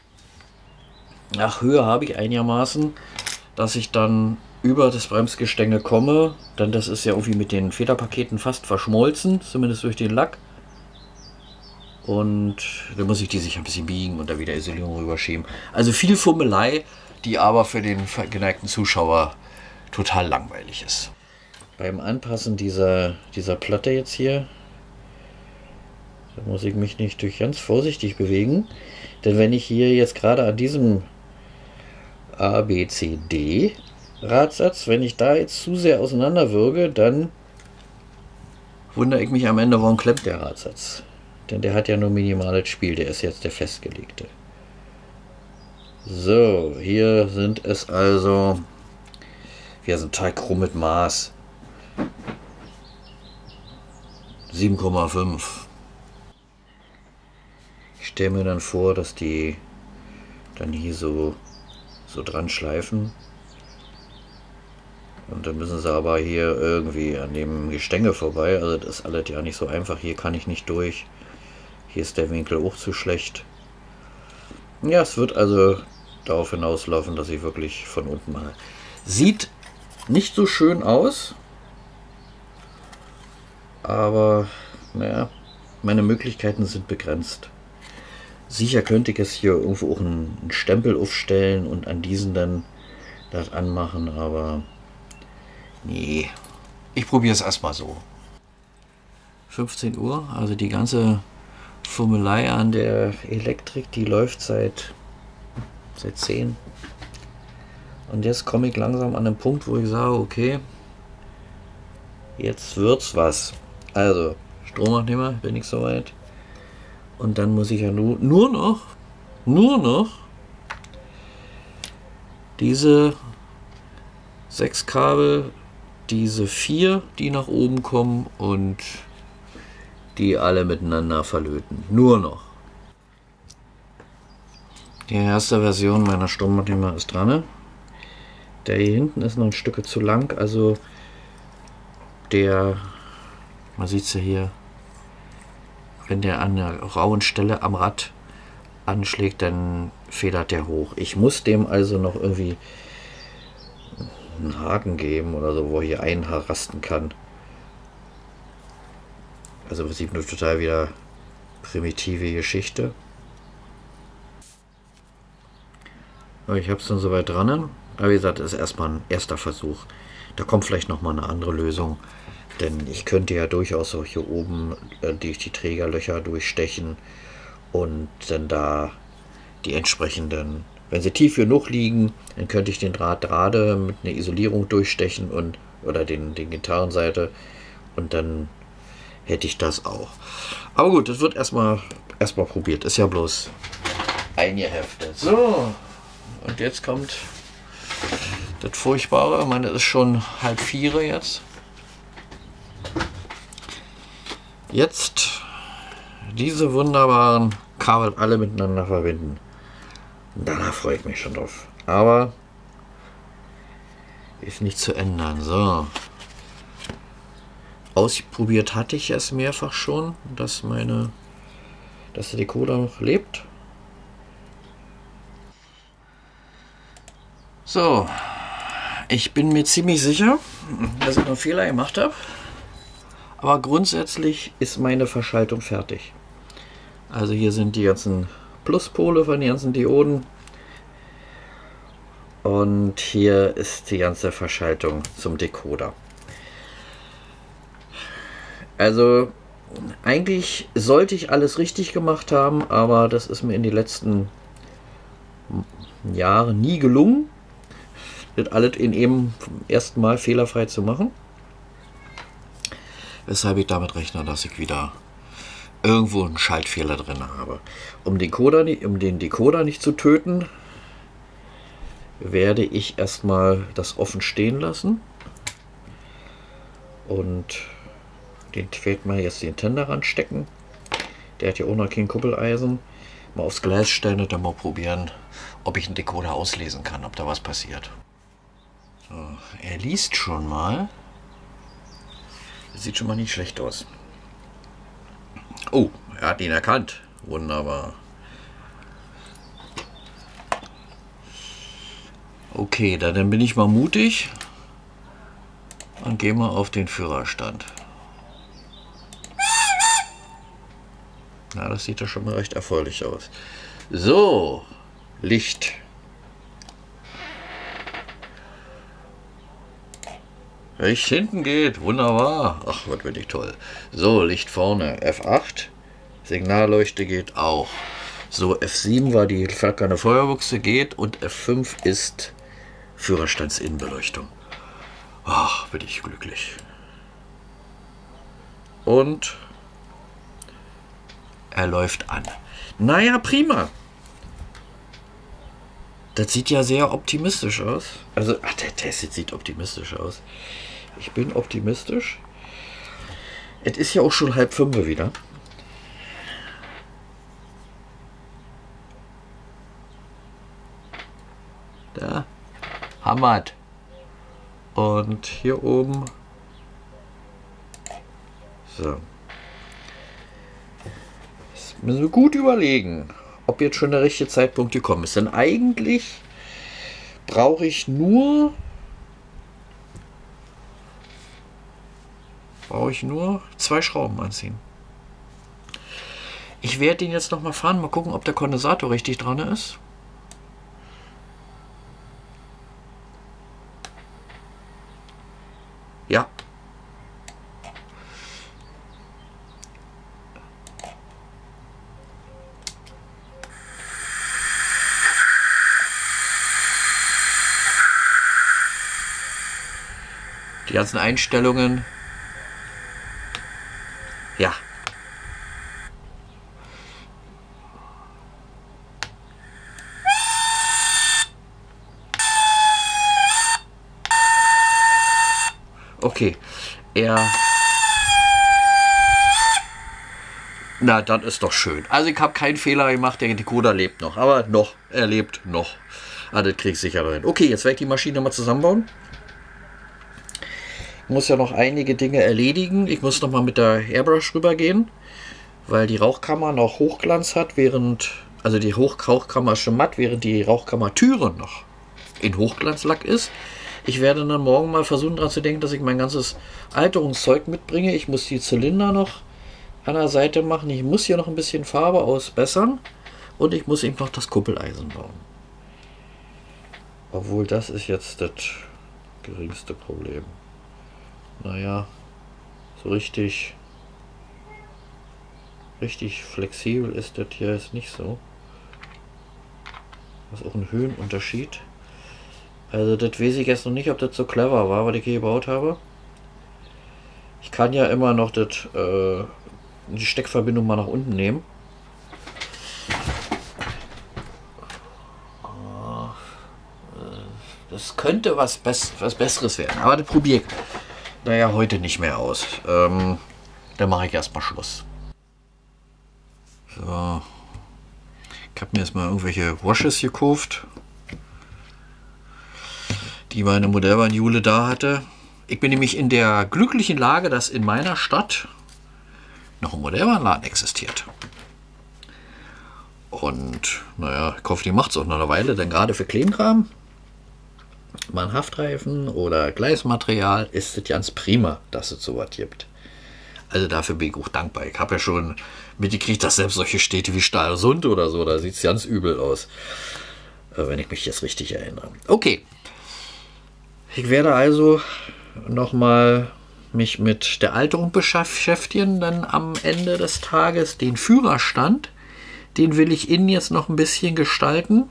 Nach Höhe habe ich einigermaßen, dass ich dann über das Bremsgestänge komme. Denn das ist ja irgendwie mit den Federpaketen fast verschmolzen, zumindest durch den Lack. Und dann muss ich die sich ein bisschen biegen und da wieder Isolierung rüberschieben. Also viel Fummelei, die aber für den geneigten Zuschauer total langweilig ist. Beim Anpassen dieser Platte jetzt hier, da muss ich mich nicht durch ganz vorsichtig bewegen. Denn wenn ich hier jetzt gerade an diesem A, B, C, D Radsatz, wenn ich da jetzt zu sehr auseinanderwürge, dann wundere ich mich am Ende, warum klemmt der Radsatz. Denn der hat ja nur minimales Spiel, der ist jetzt der festgelegte. So, hier sind es also, wir sind Teig mit Maß 7,5. Ich stelle mir dann vor, dass die dann hier so dran schleifen. Und dann müssen sie aber hier irgendwie an dem Gestänge vorbei. Also das ist alles ja nicht so einfach. Hier kann ich nicht durch. Hier ist der Winkel auch zu schlecht. Ja, es wird also darauf hinauslaufen, dass ich wirklich von unten mache. Sieht nicht so schön aus. Aber naja, meine Möglichkeiten sind begrenzt. Sicher könnte ich jetzt hier irgendwo auch einen Stempel aufstellen und an diesen dann das anmachen, aber nee, ich probiere es erstmal so. 15 Uhr, also die ganze Fummelei an der Elektrik, die läuft seit 10. Und jetzt komme ich langsam an den Punkt, wo ich sage, okay, jetzt wird's was. Also, Stromabnehmer, bin ich soweit. Und dann muss ich ja nur noch diese 6 Kabel, diese 4, die nach oben kommen und die alle miteinander verlöten. Nur noch. Die erste Version meiner Stromabnehmer ist dran. Der hier hinten ist noch ein Stück zu lang, also der, man sieht es ja hier, wenn der an der rauen Stelle am Rad anschlägt, dann federt der hoch. Ich muss dem also noch irgendwie einen Haken geben oder so, wo er hier einrasten kann. Also im Prinzip eine total wieder primitive Geschichte. Aber ich habe es dann soweit dran. Aber wie gesagt, das ist erstmal ein erster Versuch. Da kommt vielleicht nochmal eine andere Lösung. Denn ich könnte ja durchaus auch hier oben durch die Trägerlöcher durchstechen und dann da die entsprechenden, wenn sie tief genug liegen, dann könnte ich den Draht gerade mit einer Isolierung durchstechen und oder den Gitarrenseite und dann hätte ich das auch. Aber gut, das wird erstmal probiert. Ist ja bloß eingeheftet. So, und jetzt kommt das Furchtbare. Ich meine, es ist schon 3:30 jetzt. Jetzt diese wunderbaren Kabel alle miteinander verbinden. Danach freue ich mich schon drauf. Aber ist nicht zu ändern. So. Ausprobiert hatte ich es mehrfach schon, dass der Decoder noch lebt. So. Ich bin mir ziemlich sicher, dass ich noch Fehler gemacht habe. Aber grundsätzlich ist meine Verschaltung fertig. Also hier sind die ganzen Pluspole von den ganzen Dioden. Und hier ist die ganze Verschaltung zum Decoder. Also eigentlich sollte ich alles richtig gemacht haben, aber das ist mir in den letzten Jahren nie gelungen, das alles in eben vom ersten Mal fehlerfrei zu machen. Weshalb ich damit rechne, dass ich wieder irgendwo einen Schaltfehler drin habe. Um den Decoder nicht zu töten, werde ich erstmal das offen stehen lassen. Und den werde mal jetzt den Tender ranstecken. Der hat ja auch noch kein Kuppeleisen. Mal aufs Gleis stellen und dann mal probieren, ob ich einen Decoder auslesen kann, ob da was passiert. So, er liest schon mal. Das sieht schon mal nicht schlecht aus. Oh, er hat ihn erkannt. Wunderbar. Okay, dann bin ich mal mutig und gehe mal auf den Führerstand. Na, das sieht ja schon mal recht erfreulich aus. So, Licht. Licht hinten geht, wunderbar. Ach, was bin ich toll. So, Licht vorne, F8. Signalleuchte geht auch. So, F7 war die flackernde Feuerbuchse, geht, und F5 ist Führerstandsinnenbeleuchtung. Ach, bin ich glücklich. Und er läuft an. Naja, prima. Das sieht ja sehr optimistisch aus. Also, ach, der Test sieht optimistisch aus. Ich bin optimistisch. Es ist ja auch schon 4:30 wieder. Da. Hammert. Und hier oben. So. Das müssen wir gut überlegen, ob jetzt schon der richtige Zeitpunkt gekommen ist. Denn eigentlich brauche ich nur 2 Schrauben anziehen. Ich werde den jetzt noch mal fahren, mal gucken, ob der Kondensator richtig dran ist. Ja. Die ganzen Einstellungen. Ja. Okay. Na, das ist doch schön. Also ich habe keinen Fehler gemacht, der Decoder lebt noch. Aber noch, er lebt noch. Ah, das krieg ich sicher rein. Okay, jetzt werde ich die Maschine mal zusammenbauen. Ich muss ja noch einige Dinge erledigen. Ich muss noch mal mit der Airbrush rübergehen, weil die Rauchkammer noch Hochglanz hat, also die Rauchkammer ist schon matt, während die Rauchkammertüre noch in Hochglanzlack ist. Ich werde dann morgen mal versuchen, daran zu denken, dass ich mein ganzes Alterungszeug mitbringe. Ich muss die Zylinder noch an der Seite machen. Ich muss hier noch ein bisschen Farbe ausbessern. Und ich muss eben noch das Kuppeleisen bauen. Obwohl, das ist jetzt das geringste Problem. Naja, so richtig flexibel ist das hier jetzt nicht so. Das ist auch ein Höhenunterschied. Also das weiß ich jetzt noch nicht, ob das so clever war, was ich hier gebaut habe. Ich kann ja immer noch die Steckverbindung mal nach unten nehmen. Das könnte was Besseres werden, aber das probiere ich. Naja, heute nicht mehr aus. Dann mache ich erstmal Schluss. So. Ich habe mir jetzt mal irgendwelche Washes gekauft, die meine Modellbahnjule da hatte. Ich bin nämlich in der glücklichen Lage, dass in meiner Stadt noch ein Modellbahnladen existiert. Und naja, ich hoffe, die macht es auch noch eine Weile, denn gerade für Kleinkram, mal ein Haftreifen oder Gleismaterial, ist es ganz prima, dass es sowas gibt. Also dafür bin ich auch dankbar. Ich habe ja schon mitgekriegt, dass selbst solche Städte wie Stralsund oder so, da sieht es ganz übel aus. Wenn ich mich jetzt richtig erinnere. Okay. Ich werde also nochmal mich mit der Alterung beschäftigen, dann am Ende des Tages den Führerstand. Den will ich innen jetzt noch ein bisschen gestalten.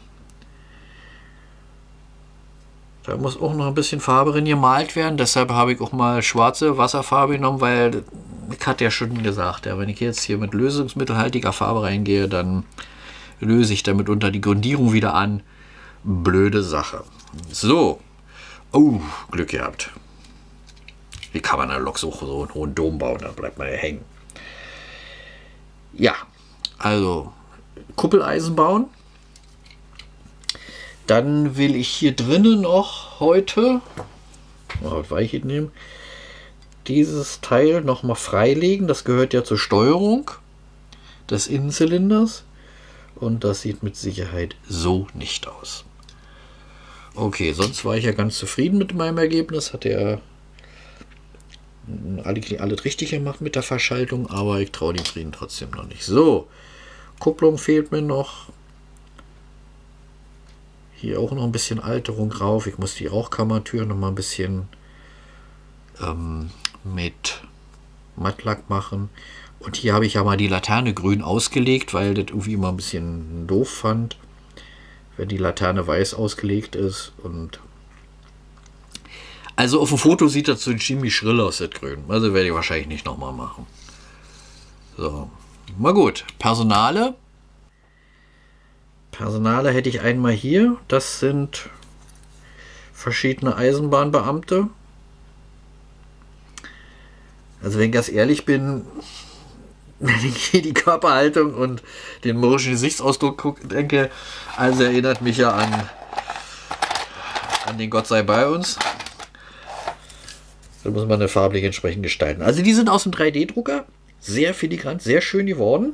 Da muss auch noch ein bisschen Farbe drin gemalt werden. Deshalb habe ich auch mal schwarze Wasserfarbe genommen, weil ich hatte ja schon gesagt, ja, wenn ich jetzt hier mit lösungsmittelhaltiger Farbe reingehe, dann löse ich damit unter die Grundierung wieder an. Blöde Sache. So. Oh, Glück gehabt. Wie kann man eine Lok so einen hohen Dom bauen? Da bleibt man ja hängen. Ja, also Kuppeleisen bauen. Dann will ich hier drinnen noch heute, was war ich hier nehmen, dieses Teil noch mal freilegen. Das gehört ja zur Steuerung des Innenzylinders. Und das sieht mit Sicherheit so nicht aus. Okay, sonst war ich ja ganz zufrieden mit meinem Ergebnis. Hat er alles richtig gemacht mit der Verschaltung, aber ich traue den Frieden trotzdem noch nicht. So, Kupplung fehlt mir noch. Hier auch noch ein bisschen Alterung drauf. Ich muss die Rauchkammertür noch mal ein bisschen mit Mattlack machen. Und hier habe ich ja mal die Laterne grün ausgelegt, weil das irgendwie immer ein bisschen doof fand, wenn die Laterne weiß ausgelegt ist. Und also auf dem Foto sieht das so ziemlich schrill aus, das Grün. Also werde ich wahrscheinlich nicht nochmal machen. So, mal gut. Personale. Personale hätte ich einmal hier. Das sind verschiedene Eisenbahnbeamte. Also wenn ich ganz ehrlich bin, wenn ich hier die Körperhaltung und den mürrischen Gesichtsausdruck denke, also erinnert mich ja an den Gott sei bei uns. Da muss man eine farblich entsprechend gestalten. Also die sind aus dem 3D-Drucker. Sehr filigran, sehr schön geworden.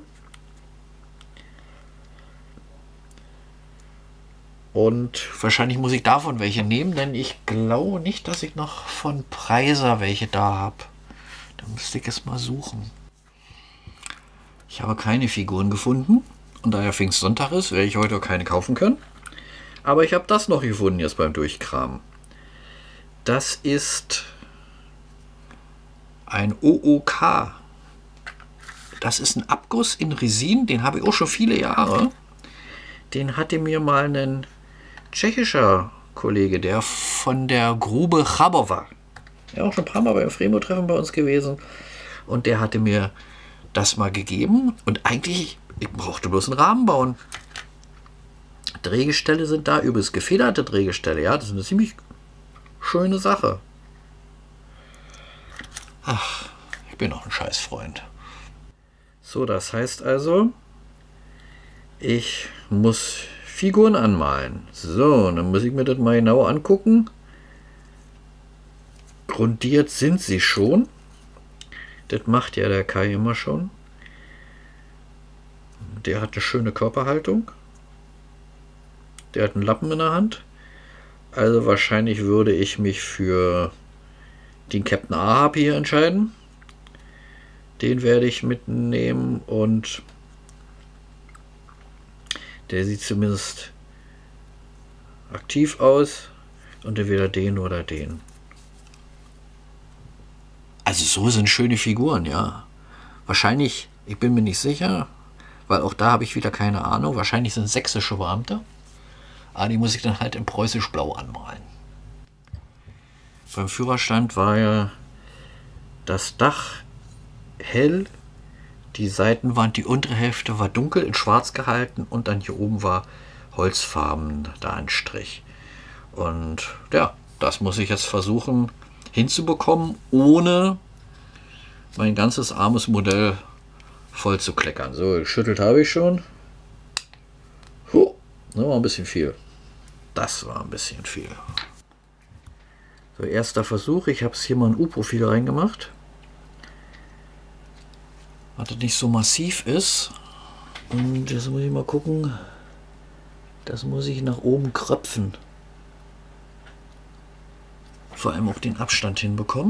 Und wahrscheinlich muss ich davon welche nehmen, denn ich glaube nicht, dass ich noch von Preiser welche da habe. Da müsste ich es mal suchen. Ich habe keine Figuren gefunden. Und da ja Pfingstsonntag ist, werde ich heute auch keine kaufen können. Aber ich habe das noch gefunden jetzt beim Durchkramen. Das ist ein OOK. Das ist ein Abguss in Resin. Den habe ich auch schon viele Jahre. Den hatte mir mal ein tschechischer Kollege, der von der Grube Chabova. Ja, auch schon ein paar Mal beim Fremo-Treffen bei uns gewesen. Und der hatte mir das mal gegeben. Und eigentlich, ich brauchte bloß einen Rahmen bauen. Drehgestelle sind da, übrigens gefederte Drehgestelle. Ja, das ist eine ziemlich schöne Sache. Ach, ich bin noch ein Scheißfreund. So, das heißt also, ich muss Figuren anmalen. So, dann muss ich mir das mal genau angucken. Grundiert sind sie schon. Das macht ja der Kai immer schon. Der hat eine schöne Körperhaltung. Der hat einen Lappen in der Hand. Also wahrscheinlich würde ich mich für den Captain Ahab hier entscheiden. Den werde ich mitnehmen und der sieht zumindest aktiv aus. Und entweder den oder den. Also so sind schöne Figuren, ja. Wahrscheinlich, ich bin mir nicht sicher, weil auch da habe ich wieder keine Ahnung. Wahrscheinlich sind sächsische Beamte. Aber die muss ich dann halt in preußisch-blau anmalen. Beim Führerstand war ja das Dach hell, die Seitenwand, die untere Hälfte war dunkel in schwarz gehalten und dann hier oben war holzfarben da ein Strich. Und ja, das muss ich jetzt versuchen hinzubekommen, ohne mein ganzes armes Modell voll zu kleckern. So, geschüttelt habe ich schon. Das war ein bisschen viel. Das war ein bisschen viel. So, erster Versuch. Ich habe es hier mal ein U-Profil reingemacht. Was das nicht so massiv ist. Und jetzt muss ich mal gucken. Das muss ich nach oben kröpfen. Vor allem auch den Abstand hinbekommen.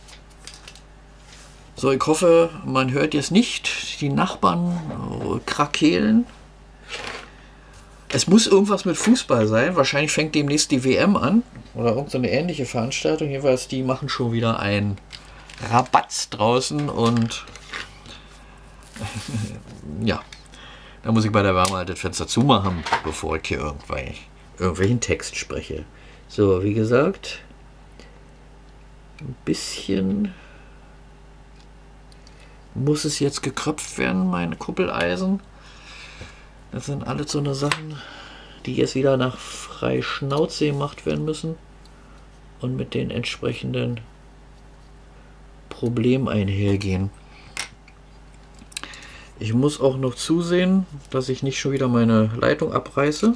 So, ich hoffe, man hört jetzt nicht die Nachbarn krakeelen. Es muss irgendwas mit Fußball sein. Wahrscheinlich fängt demnächst die WM an. Oder irgendeine ähnliche Veranstaltung. Jedenfalls, die machen schon wieder einen Rabatz draußen. Und ja, da muss ich bei der Wärme halt das Fenster zumachen, bevor ich hier irgendwelchen Text spreche. So, wie gesagt, ein bisschen muss es jetzt gekröpft werden, meine Kuppeleisen. Das sind alles so eine Sachen, die jetzt wieder nach frei Schnauze gemacht werden müssen und mit den entsprechenden Problemen einhergehen. Ich muss auch noch zusehen, dass ich nicht schon wieder meine Leitung abreiße.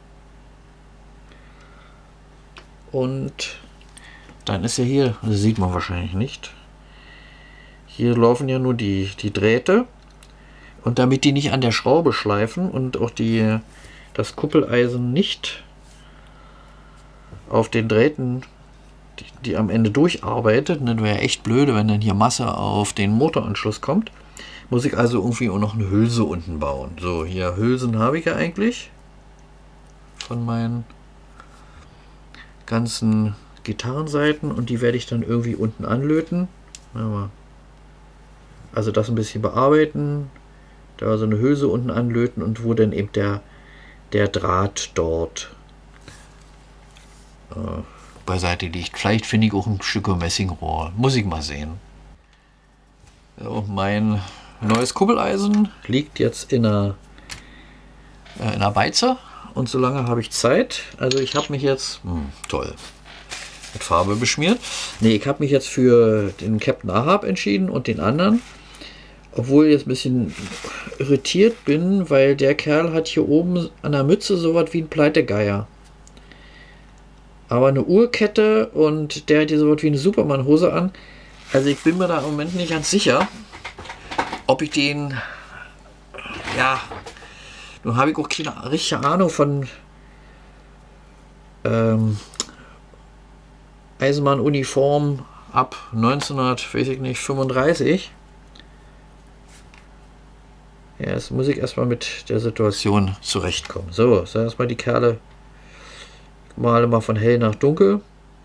Und dann ist ja hier, das sieht man wahrscheinlich nicht, hier laufen ja nur die Drähte. Und damit die nicht an der Schraube schleifen und auch das Kuppeleisen nicht auf den Drähten, die am Ende durcharbeitet, das wäre echt blöde, wenn dann hier Masse auf den Motoranschluss kommt, muss ich also irgendwie auch noch eine Hülse unten bauen. So, hier Hülsen habe ich ja eigentlich von meinen ganzen Gitarrenseiten und die werde ich dann irgendwie unten anlöten. Also das ein bisschen bearbeiten. Da so eine Hülse unten anlöten und wo dann eben der Draht dort beiseite liegt. Vielleicht finde ich auch ein Stück Messingrohr. Muss ich mal sehen. So, mein neues Kuppeleisen liegt jetzt in einer in der Beize. Und solange habe ich Zeit. Also ich habe mich jetzt, toll, mit Farbe beschmiert. Nee, ich habe mich jetzt für den Captain Ahab entschieden und den anderen. Obwohl ich jetzt ein bisschen irritiert bin, weil der Kerl hat hier oben an der Mütze sowas wie ein Pleitegeier. Aber eine Uhrkette und der hat hier sowas wie eine Superman-Hose an. Also ich bin mir da im Moment nicht ganz sicher, ob ich den, ja, nun habe ich auch keine richtige Ahnung von Eisenbahnuniform ab 1935. Ja, jetzt muss ich erstmal mit der Situation zurechtkommen. So, sagen wir erstmal die Kerle. Ich male mal von hell nach dunkel.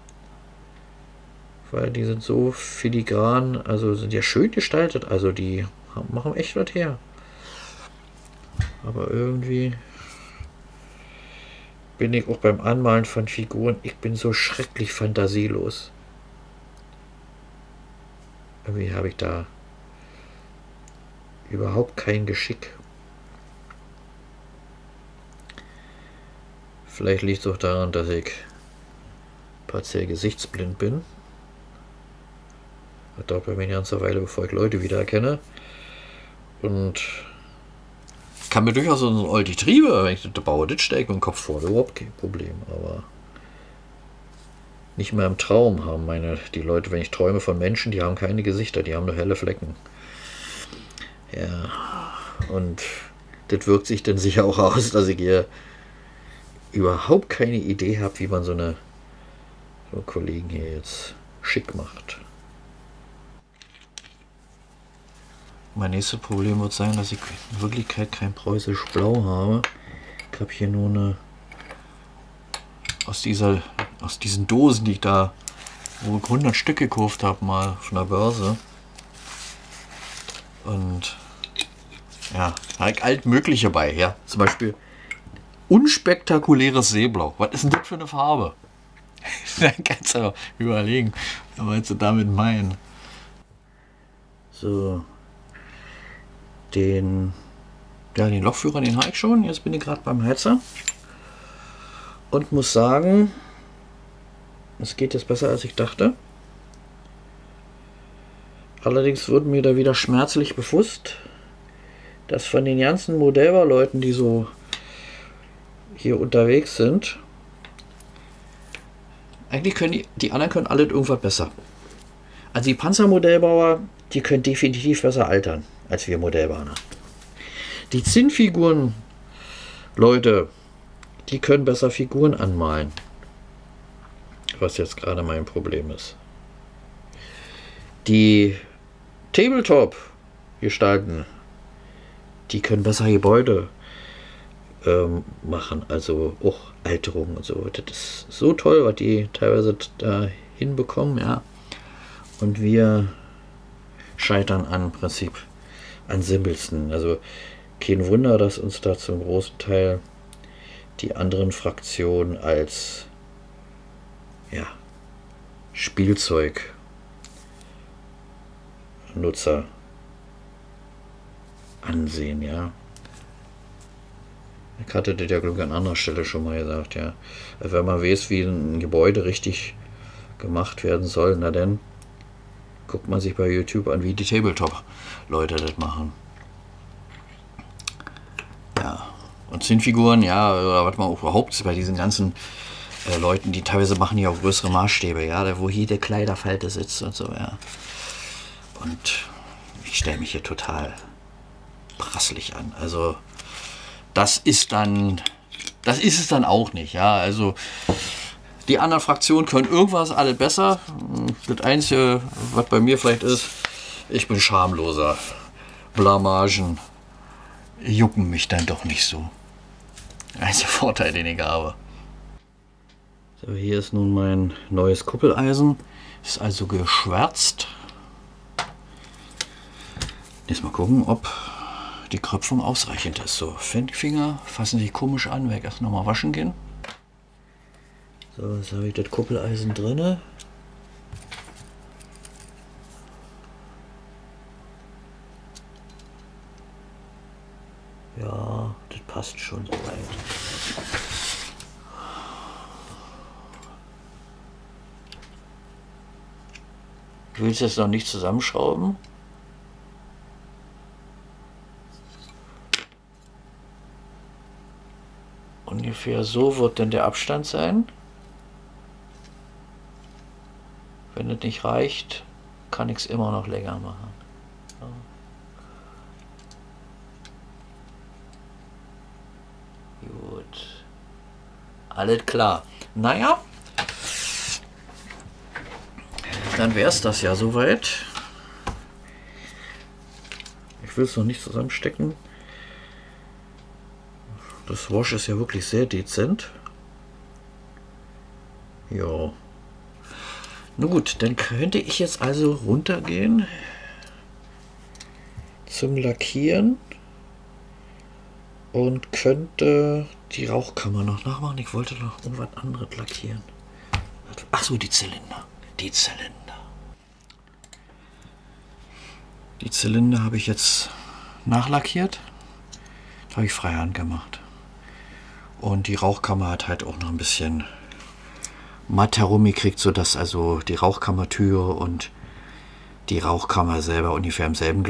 Weil die sind so filigran, also sind ja schön gestaltet. Also die machen echt was her. Aber irgendwie bin ich auch beim Anmalen von Figuren, ich bin so schrecklich fantasielos. Irgendwie habe ich da überhaupt kein Geschick. Vielleicht liegt es auch daran, dass ich partiell gesichtsblind bin. Das dauert bei mir eine ganze Weile, bevor ich Leute wiedererkenne. Und kann mir durchaus so ein Oldi Triebe, wenn ich das baue, das stelle ich mir den Kopf vor, überhaupt kein Problem. Aber nicht mehr im Traum haben die Leute, wenn ich träume von Menschen, die haben keine Gesichter, die haben nur helle Flecken. Ja, und das wirkt sich dann sicher auch aus, dass ich hier überhaupt keine Idee habe, wie man so Kollegen hier jetzt schick macht. Mein nächstes Problem wird sein, dass ich in Wirklichkeit kein preußisch Blau habe. Ich habe hier nur eine aus diesen Dosen, die ich da, wo ich 100 Stück gekauft habe, mal von der Börse. Und ja, da habe ich alt mögliche bei. Ja, zum Beispiel unspektakuläres Seeblau. Was ist denn das für eine Farbe? Da kannst du überlegen, was willst du damit meinen? So. Den Lochführer, den habe ich schon. Jetzt bin ich gerade beim Heizer. Und muss sagen, es geht jetzt besser, als ich dachte. Allerdings wurde mir da wieder schmerzlich bewusst, dass von den ganzen Modellbauleuten, die so hier unterwegs sind, eigentlich können die anderen können alle irgendwas besser. Also die Panzermodellbauer, die können definitiv besser altern als wir Modellbahner. Die Zinnfiguren, Leute, die können besser Figuren anmalen. Was jetzt gerade mein Problem ist. Die Tabletop-Gestalten, die können besser Gebäude machen, also auch Alterung und so. Das ist so toll, was die teilweise da hinbekommen, ja. Und wir scheitern im Prinzip an simpelsten. Also kein Wunder, dass uns da zum großen Teil die anderen Fraktionen als ja, Spielzeugnutzer ansehen, ja. Ich hatte das ja, glaube ich, an anderer Stelle schon mal gesagt, ja. Wenn man weiß, wie ein Gebäude richtig gemacht werden soll, na dann guckt man sich bei YouTube an, wie die Tabletop-Leute das machen. Ja, und Zinnfiguren, ja, oder was man auch überhaupt bei diesen ganzen Leuten, die teilweise machen ja auch größere Maßstäbe, ja, wo hier der Kleiderfalte sitzt und so, ja. Und ich stelle mich hier total prasselig an. Also das ist es dann auch nicht, ja. Also die anderen Fraktionen können irgendwas alle besser. Das Einzige, was bei mir vielleicht ist, ich bin schamloser. Blamagen jucken mich dann doch nicht so. Das ist der Vorteil, den ich habe. So, hier ist nun mein neues Kuppeleisen. Ist also geschwärzt. Jetzt mal gucken, ob die Kröpfung ausreichend ist. So, Finger fassen sich komisch an, werde ich erst nochmal waschen gehen. So, jetzt habe ich das Kuppeleisen drin. Ja, das fast schon soweit. Du willst jetzt noch nicht zusammenschrauben? Ungefähr so wird dann der Abstand sein. Wenn es nicht reicht, kann ich es immer noch länger machen. Ja. Gut. Alles klar. Naja. Dann wäre es das ja soweit. Ich will es noch nicht zusammenstecken. Das Wash ist ja wirklich sehr dezent. Ja. Nun gut, dann könnte ich jetzt also runtergehen zum Lackieren und könnte die Rauchkammer noch nachmachen. Ich wollte noch irgendwas anderes lackieren. Ach so, die Zylinder. Die Zylinder. Die Zylinder habe ich jetzt nachlackiert. Das habe ich freihand gemacht. Und die Rauchkammer hat halt auch noch ein bisschen matt herumgekriegt, sodass also die Rauchkammertür und die Rauchkammer selber ungefähr im selben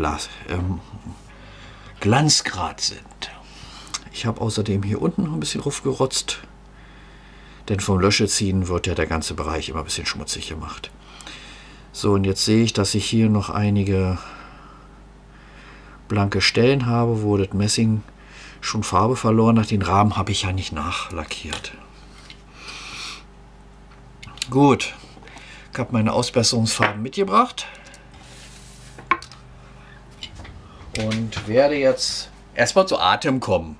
Glanzgrad sind. Ich habe außerdem hier unten noch ein bisschen aufgerotzt, denn vom Löscheziehen wird ja der ganze Bereich immer ein bisschen schmutzig gemacht. So, und jetzt sehe ich, dass ich hier noch einige blanke Stellen habe, wo das Messing schon Farbe verloren hat. Den Rahmen habe ich ja nicht nachlackiert. Gut, ich habe meine Ausbesserungsfarben mitgebracht und werde jetzt erstmal zu Atem kommen.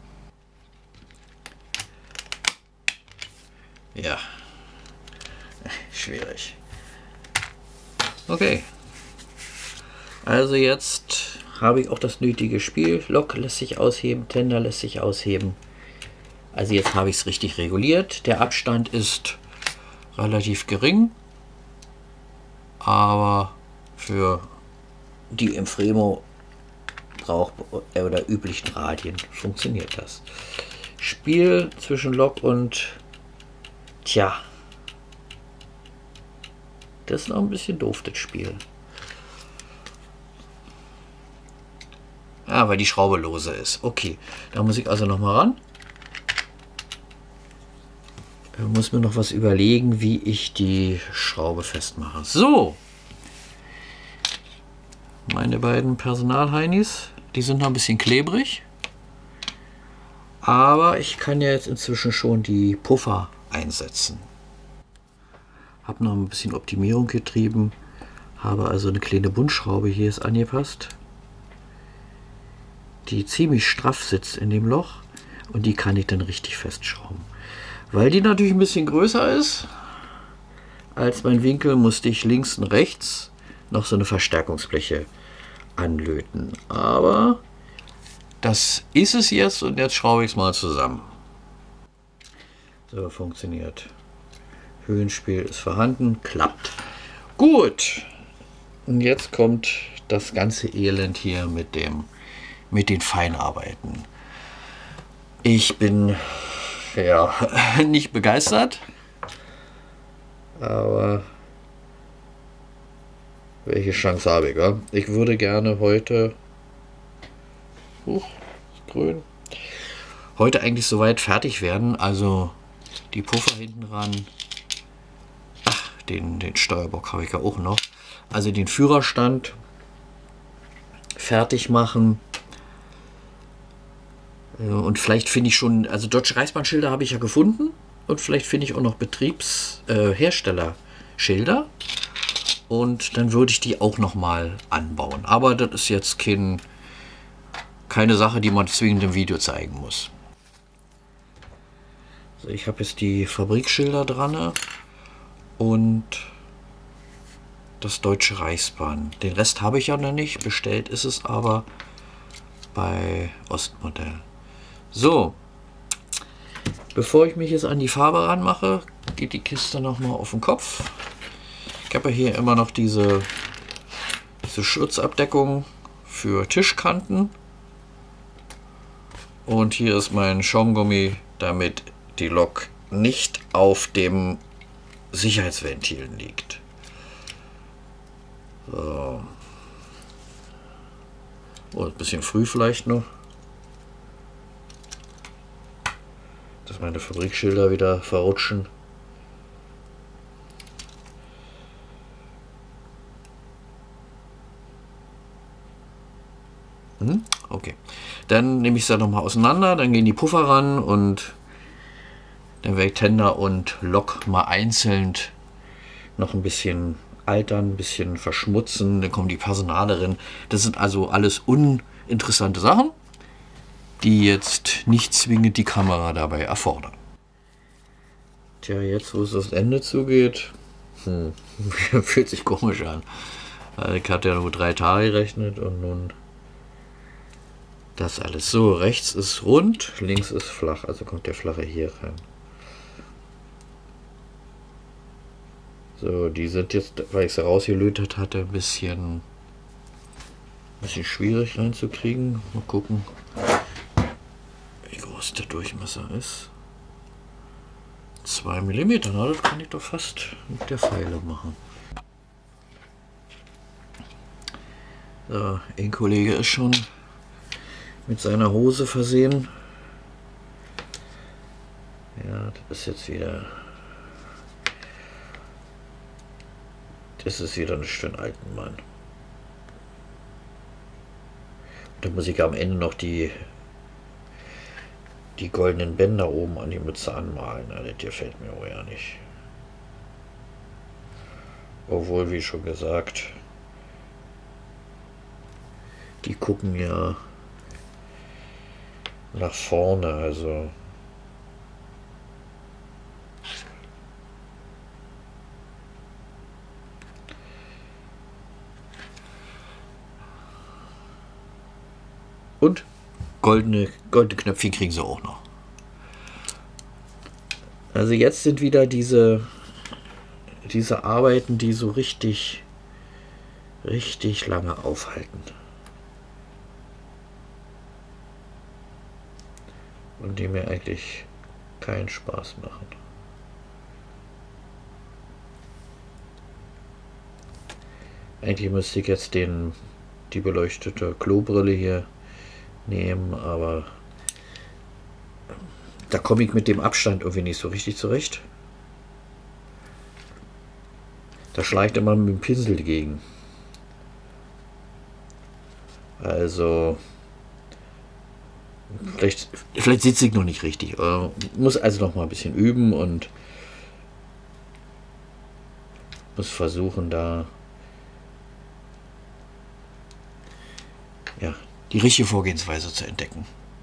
Ja, schwierig. Okay, also jetzt habe ich auch das nötige Spiel. Lok lässt sich ausheben, Tender lässt sich ausheben. Also jetzt habe ich es richtig reguliert. Der Abstand ist relativ gering, aber für die im Fremo oder üblichen Radien funktioniert das. Spiel zwischen Lok und tja, das ist noch ein bisschen doof, das Spiel. Ah, weil die Schraube lose ist. Okay, da muss ich also noch mal ran. Ich muss mir noch was überlegen, wie ich die Schraube festmache. So, meine beiden Personalheinis, die sind noch ein bisschen klebrig. Aber ich kann ja jetzt inzwischen schon die Puffer einsetzen. Habe noch ein bisschen Optimierung getrieben. Habe also eine kleine Bundschraube hier ist angepasst, die ziemlich straff sitzt in dem Loch und die kann ich dann richtig festschrauben. Weil die natürlich ein bisschen größer ist als mein Winkel, musste ich links und rechts noch so eine Verstärkungsbleche anlöten. Aber das ist es jetzt und jetzt schraube ich es mal zusammen. So, funktioniert. Höhenspiel ist vorhanden, klappt. Gut. Und jetzt kommt das ganze Elend hier mit den Feinarbeiten. Ich bin ja nicht begeistert, aber welche Chance habe ich? Ja? Ich würde gerne heute grün heute eigentlich soweit fertig werden, also die Puffer hinten ran, den Steuerbock habe ich ja auch noch, also den Führerstand fertig machen. Und vielleicht finde ich schon, also deutsche Reichsbahnschilder habe ich ja gefunden und vielleicht finde ich auch noch Herstellerschilder und dann würde ich die auch noch mal anbauen. Aber das ist jetzt keine Sache, die man zwingend im Video zeigen muss. Also ich habe jetzt die Fabrikschilder dran und das Deutsche Reichsbahn. Den Rest habe ich ja noch nicht, bestellt ist es aber bei Ostmodell. So, bevor ich mich jetzt an die Farbe ranmache, geht die Kiste noch mal auf den Kopf. Ich habe ja hier immer noch diese Schutzabdeckung für Tischkanten Und hier ist mein Schaumgummi, damit die Lok nicht auf dem Sicherheitsventilen liegt. So. Oh, ein bisschen früh vielleicht noch. Dass meine Fabrikschilder wieder verrutschen. Okay. Dann nehme ich es da nochmal auseinander, dann gehen die Puffer ran und dann werde ich Tender und Lok mal einzeln noch ein bisschen altern, ein bisschen verschmutzen, dann kommen die Personale drin. Das sind also alles uninteressante Sachen, die jetzt nicht zwingend die Kamera dabei erfordern. Tja, jetzt wo es das Ende zugeht, fühlt sich komisch an. Ich hatte ja nur 3 Tage gerechnet und nun das alles. So, rechts ist rund, links ist flach, also kommt der flache hier rein. So, die sind jetzt, weil ich sie rausgelötet hatte, ein bisschen schwierig reinzukriegen. Mal gucken, wie groß der Durchmesser ist. 2 mm, na, das kann ich doch fast mit der Feile machen. So, ein Kollege ist schon mit seiner Hose versehen. Ja, das ist jetzt wieder... Das ist wieder nicht für einen alten Mann. Da muss ich am Ende noch die goldenen Bänder oben an die Mütze anmalen. Na, das gefällt mir auch ja nicht. Obwohl, wie schon gesagt, die gucken ja nach vorne, also und goldene Knöpfchen kriegen sie auch noch. Also jetzt sind wieder diese Arbeiten, die so richtig lange aufhalten. Und die mir eigentlich keinen Spaß machen. Eigentlich müsste ich jetzt die beleuchtete Klobrille hier nehmen, aber da komme ich mit dem Abstand irgendwie nicht so richtig zurecht. Da schleicht immer mit dem Pinsel dagegen. Also vielleicht sitze ich noch nicht richtig. Muss also noch mal ein bisschen üben und muss versuchen, da ja, die richtige Vorgehensweise zu entdecken.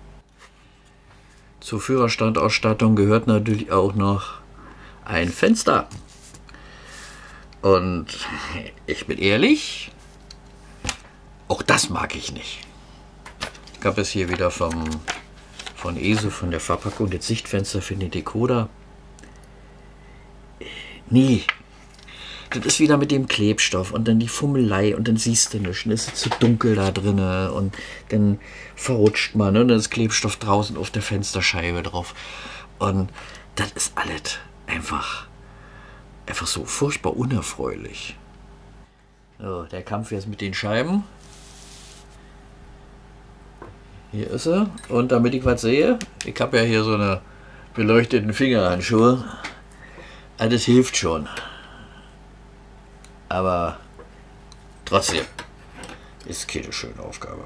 Zur Führerstandausstattung gehört natürlich auch noch ein Fenster. Und ich bin ehrlich, auch das mag ich nicht. Ich habe es hier wieder von ESO, von der Verpackung, das Sichtfenster für den Decoder. Nee. Das ist wieder mit dem Klebstoff und dann die Fummelei und dann siehst du nichts, dann ist es zu dunkel da drin und dann verrutscht man und dann ist Klebstoff draußen auf der Fensterscheibe drauf und das ist alles einfach so furchtbar unerfreulich. So, der Kampf jetzt mit den Scheiben. Hier ist er und damit ich was sehe, ich habe ja hier so eine beleuchteten Fingerhandschuhe, alles hilft schon. Aber trotzdem ist keine schöne Aufgabe.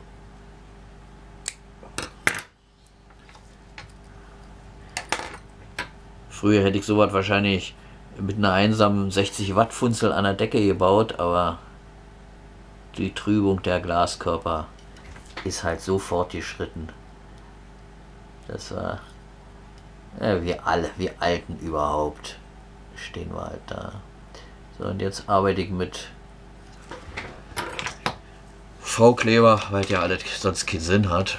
Früher hätte ich sowas wahrscheinlich mit einer einsamen 60 Watt Funzel an der Decke gebaut, aber die Trübung der Glaskörper ist halt so fortgeschritten. Das war ja, wir Alten überhaupt stehen wir halt da. So, und jetzt arbeite ich mit V-Kleber, weil ja alles sonst keinen Sinn hat.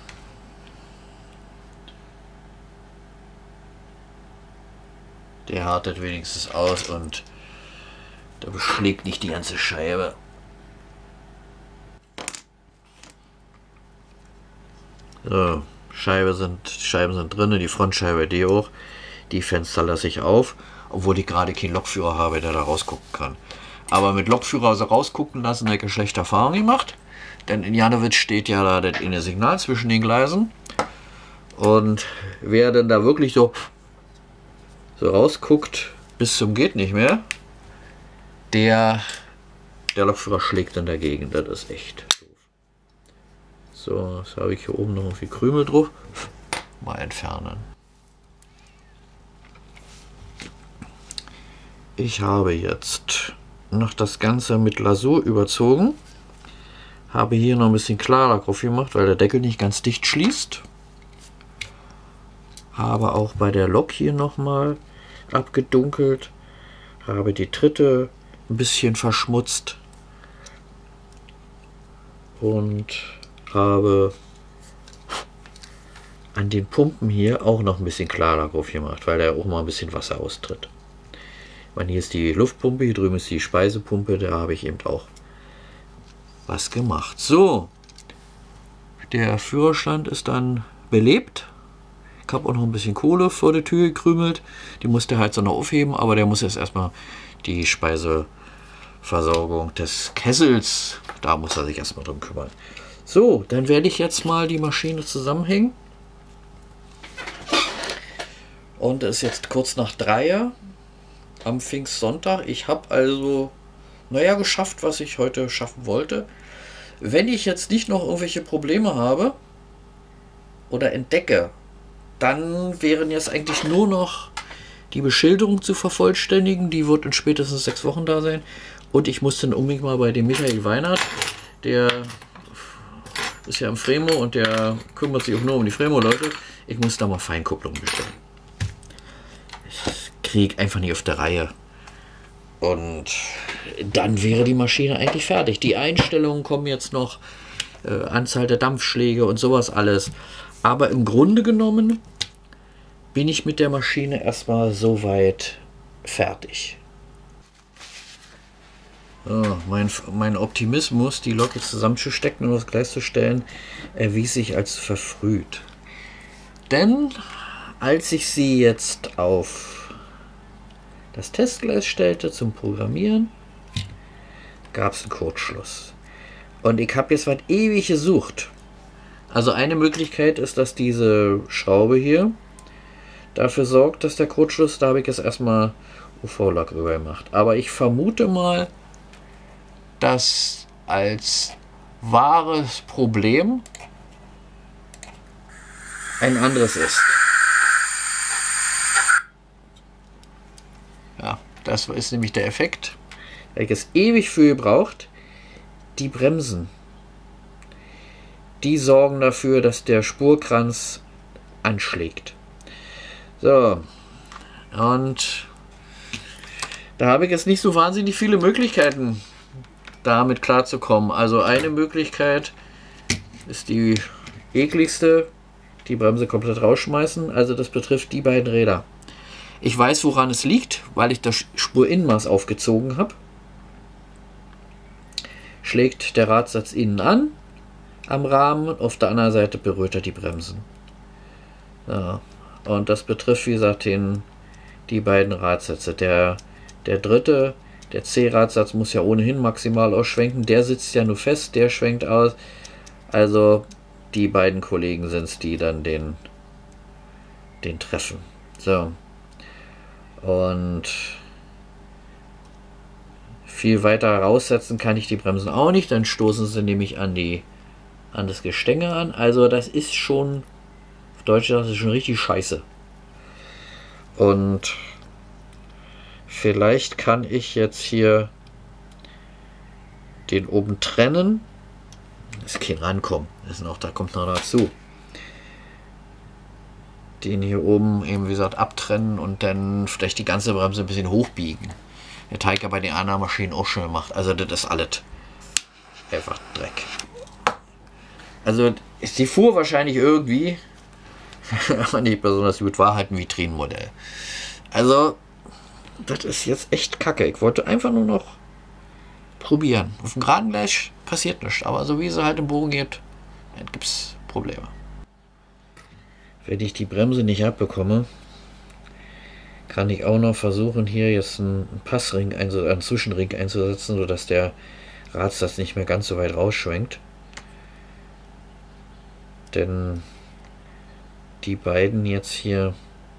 Der hartet wenigstens aus und der beschlägt nicht die ganze Scheibe. So, Scheiben sind drin, die Frontscheibe die auch. Die Fenster lasse ich auf, obwohl ich gerade keinen Lokführer habe, der da rausgucken kann. Aber mit Lokführer so rausgucken lassen, habe ich eine schlechte Erfahrung gemacht. Denn in Janowitz steht ja da das eine Signal zwischen den Gleisen. Und wer denn da wirklich so rausguckt, bis zum geht nicht mehr, der Lokführer schlägt dann dagegen. Das ist echt doof. So, jetzt habe ich hier oben noch viel Krümel drauf. Mal entfernen. Ich habe jetzt noch das Ganze mit Lasur überzogen. Habe hier noch ein bisschen Klarlack drauf gemacht, weil der Deckel nicht ganz dicht schließt. Habe auch bei der Lok hier nochmal abgedunkelt. Habe die Tritte ein bisschen verschmutzt. Und habe an den Pumpen hier auch noch ein bisschen Klarlack drauf gemacht, weil der auch mal ein bisschen Wasser austritt. Ich meine, hier ist die Luftpumpe, hier drüben ist die Speisepumpe, da habe ich eben auch was gemacht. So, der Führerstand ist dann belebt. Ich habe auch noch ein bisschen Kohle vor der Tür gekrümelt. Die muss der Heizer noch aufheben, aber der muss jetzt erstmal die Speiseversorgung des Kessels, da muss er sich erstmal drum kümmern. So, dann werde ich jetzt mal die Maschine zusammenhängen. Und es ist jetzt kurz nach 3 am Pfingstsonntag. Ich habe also, naja, geschafft, was ich heute schaffen wollte. Wenn ich jetzt nicht noch irgendwelche Probleme habe oder entdecke, dann wären jetzt eigentlich nur noch die Beschilderung zu vervollständigen. Die wird in spätestens 6 Wochen da sein. Und ich muss dann unbedingt mal bei dem Michael Weinert, der ist ja im Fremo und der kümmert sich auch nur um die Fremo-Leute. Ich muss da mal Feinkupplung bestellen. Ich kriege einfach nicht auf der Reihe. Und dann wäre die Maschine eigentlich fertig. Die Einstellungen kommen jetzt noch, Anzahl der Dampfschläge und sowas alles. Aber im Grunde genommen bin ich mit der Maschine erstmal soweit fertig. Oh, mein Optimismus, die Lok jetzt zusammenzustecken und aufs Gleis zu stellen, erwies sich als verfrüht. Denn als ich sie jetzt auf das Testgleis stellte zum Programmieren, gab es einen Kurzschluss. Und ich habe jetzt was ewig gesucht. Also eine Möglichkeit ist, dass diese Schraube hier dafür sorgt, dass der Kurzschluss, da habe ich jetzt erstmal UV-Lack rüber gemacht. Aber ich vermute mal, dass als wahres Problem ein anderes ist. Ja, das ist nämlich der Effekt. Da ich es ewig für gebraucht. Die Bremsen, die sorgen dafür, dass der Spurkranz anschlägt. So, und da habe ich jetzt nicht so wahnsinnig viele Möglichkeiten, damit klarzukommen. Also eine Möglichkeit ist die ekligste, die Bremse komplett rausschmeißen. Also das betrifft die beiden Räder. Ich weiß, woran es liegt, weil ich das Spurinnenmaß aufgezogen habe. Schlägt der Radsatz innen an am Rahmen, auf der anderen Seite berührt er die Bremsen. Ja, und das betrifft, wie gesagt, die beiden Radsätze. Der dritte, der C-Radsatz, muss ja ohnehin maximal ausschwenken. Der sitzt ja nur fest, der schwenkt aus. Also die beiden Kollegen sind es, die dann den treffen. So. Und viel weiter raussetzen kann ich die Bremsen auch nicht. Dann stoßen sie nämlich an das Gestänge an. Also das ist schon, auf Deutsch gesagt, das ist schon richtig scheiße. Und vielleicht kann ich jetzt hier den oben trennen. Das kann rankommen. Da kommt noch dazu. Den hier oben eben, wie gesagt, abtrennen und dann vielleicht die ganze Bremse ein bisschen hochbiegen. Der Teig bei den anderen Maschinen auch schon gemacht. Also das ist alles einfach Dreck. Also ist die fuhr wahrscheinlich irgendwie, aber nicht besonders gut, war halt ein Vitrinenmodell. Also das ist jetzt echt kacke. Ich wollte einfach nur noch probieren. Auf dem geraden Gleis passiert nichts, aber so wie sie halt im Bogen geht, dann gibt es Probleme. Wenn ich die Bremse nicht abbekomme, kann ich auch noch versuchen, hier jetzt einen Passring, einen Zwischenring einzusetzen, sodass der Radsatz nicht mehr ganz so weit rausschwenkt. Denn die beiden jetzt hier,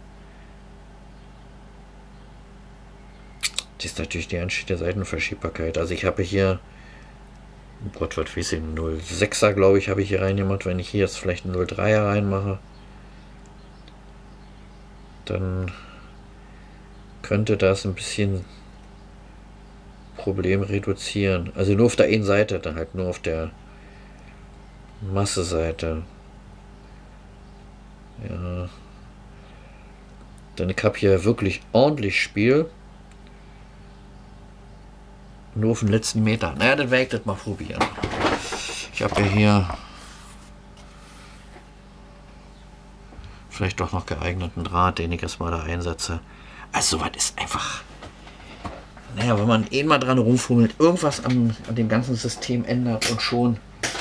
das ist natürlich die Anstieg Seitenverschiebbarkeit. Also ich habe hier, oh Gott, was weiß ich, 0,6er glaube ich, habe ich hier reingemacht. Wenn ich hier jetzt vielleicht einen 0,3er reinmache, dann könnte das ein bisschen Problem reduzieren. Also nur auf der einen Seite, dann halt nur auf der Masseseite. Ja. Denn ich habe hier wirklich ordentlich Spiel. Nur auf den letzten Meter. Naja, dann werde ich das mal probieren. Ich habe ja hier vielleicht doch noch geeigneten Draht, den ich erstmal da einsetze. Also sowas ist einfach... Naja, wenn man mal dran rumfummelt, irgendwas an dem ganzen System ändert und schon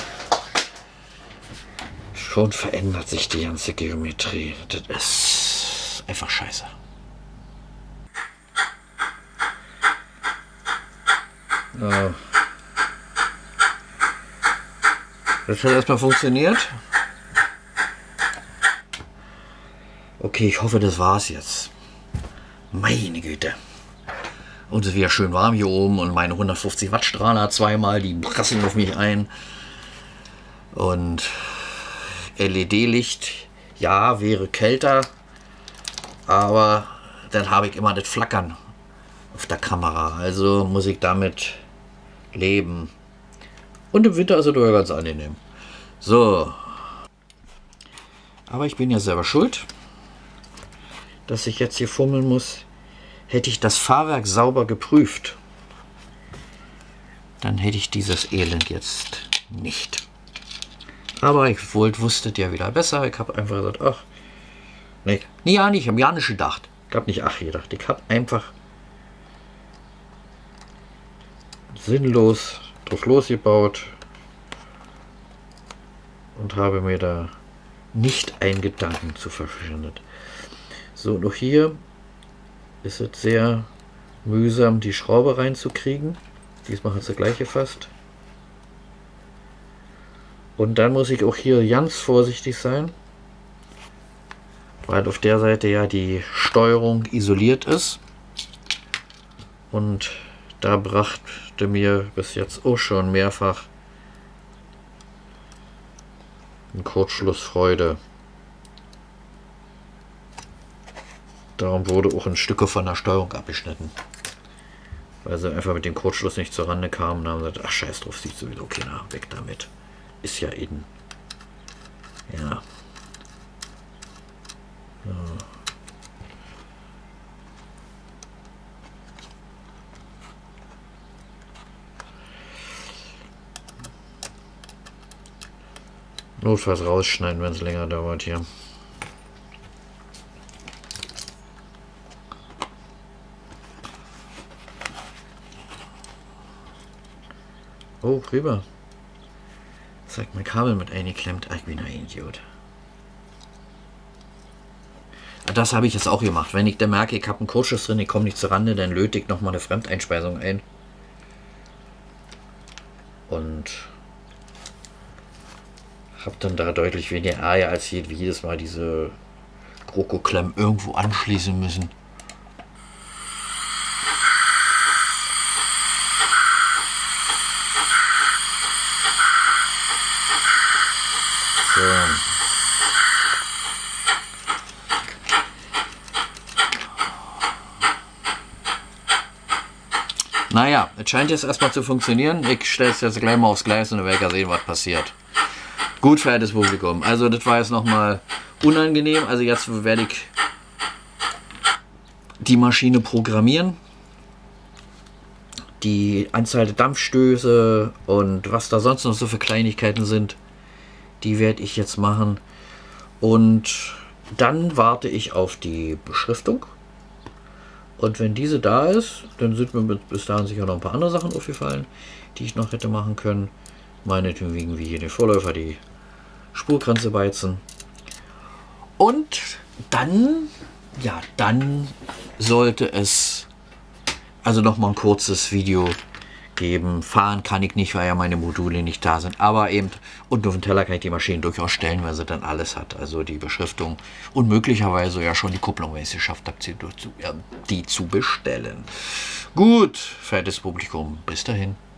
verändert sich die ganze Geometrie. Das ist einfach scheiße. Ja. Das hat erstmal funktioniert. Okay, ich hoffe, das war's jetzt. Meine Güte. Und es ist wieder schön warm hier oben und meine 150 Watt Strahler zweimal, die prasseln auf mich ein. Und LED-Licht, ja, wäre kälter, aber dann habe ich immer das Flackern auf der Kamera. Also muss ich damit leben. Und im Winter ist es doch ganz angenehm. So. Aber ich bin ja selber schuld, dass ich jetzt hier fummeln muss. Hätte ich das Fahrwerk sauber geprüft, dann hätte ich dieses Elend jetzt nicht. Aber ich wusstet ja wieder besser. Ich habe einfach gesagt, ach, nee, ja nicht, ich habe ja nicht gedacht. Ich habe nicht ach gedacht. Ich habe einfach sinnlos drauf losgebaut und habe mir da nicht einen Gedanken zu verschwendet. So, noch hier ist es sehr mühsam, die Schraube reinzukriegen. Diesmal hat sie gleich gefasst. Und dann muss ich auch hier ganz vorsichtig sein, weil auf der Seite ja die Steuerung isoliert ist. Und da brachte mir bis jetzt auch schon mehrfach ein Kurzschluss Freude. Darum wurde auch ein Stück von der Steuerung abgeschnitten. Weil sie einfach mit dem Kurzschluss nicht zur Rande kamen und haben gesagt, ach scheiß drauf, sieht sowieso keiner, weg damit. Ist ja eben. Ja. So. Notfalls rausschneiden, wenn es länger dauert hier. Oh, rüber. Zeigt mein Kabel mit eingeklemmt. Ich bin ein Idiot. Das habe ich jetzt auch gemacht. Wenn ich dann merke, ich habe einen Kurzschluss drin, ich komme nicht zur Rande, dann löte ich nochmal eine Fremdeinspeisung ein. Und habe dann da deutlich weniger Ärger, als jedes Mal diese Krokoklemmen irgendwo anschließen müssen. So. Naja, es scheint jetzt erstmal zu funktionieren. Ich stelle es jetzt gleich mal aufs Gleis und dann werde ich ja sehen, was passiert. Gut, verehrtes Publikum. Also das war jetzt nochmal unangenehm. Also jetzt werde ich die Maschine programmieren. Die Anzahl der Dampfstöße und was da sonst noch so für Kleinigkeiten sind, die werde ich jetzt machen. Und dann warte ich auf die Beschriftung. Und wenn diese da ist, dann sind mir bis dahin sicher noch ein paar andere Sachen aufgefallen, die ich noch hätte machen können. Meinetwegen wie hier den Vorläufer, die Spurgrenze beizen. Und dann, ja, dann sollte es also noch mal ein kurzes Video geben. Fahren kann ich nicht, weil ja meine Module nicht da sind. Aber eben unten auf dem Teller kann ich die Maschine durchaus stellen, weil sie dann alles hat. Also die Beschriftung und möglicherweise ja schon die Kupplung, wenn ich es geschafft habe, die zu bestellen. Gut, verehrtes Publikum, bis dahin.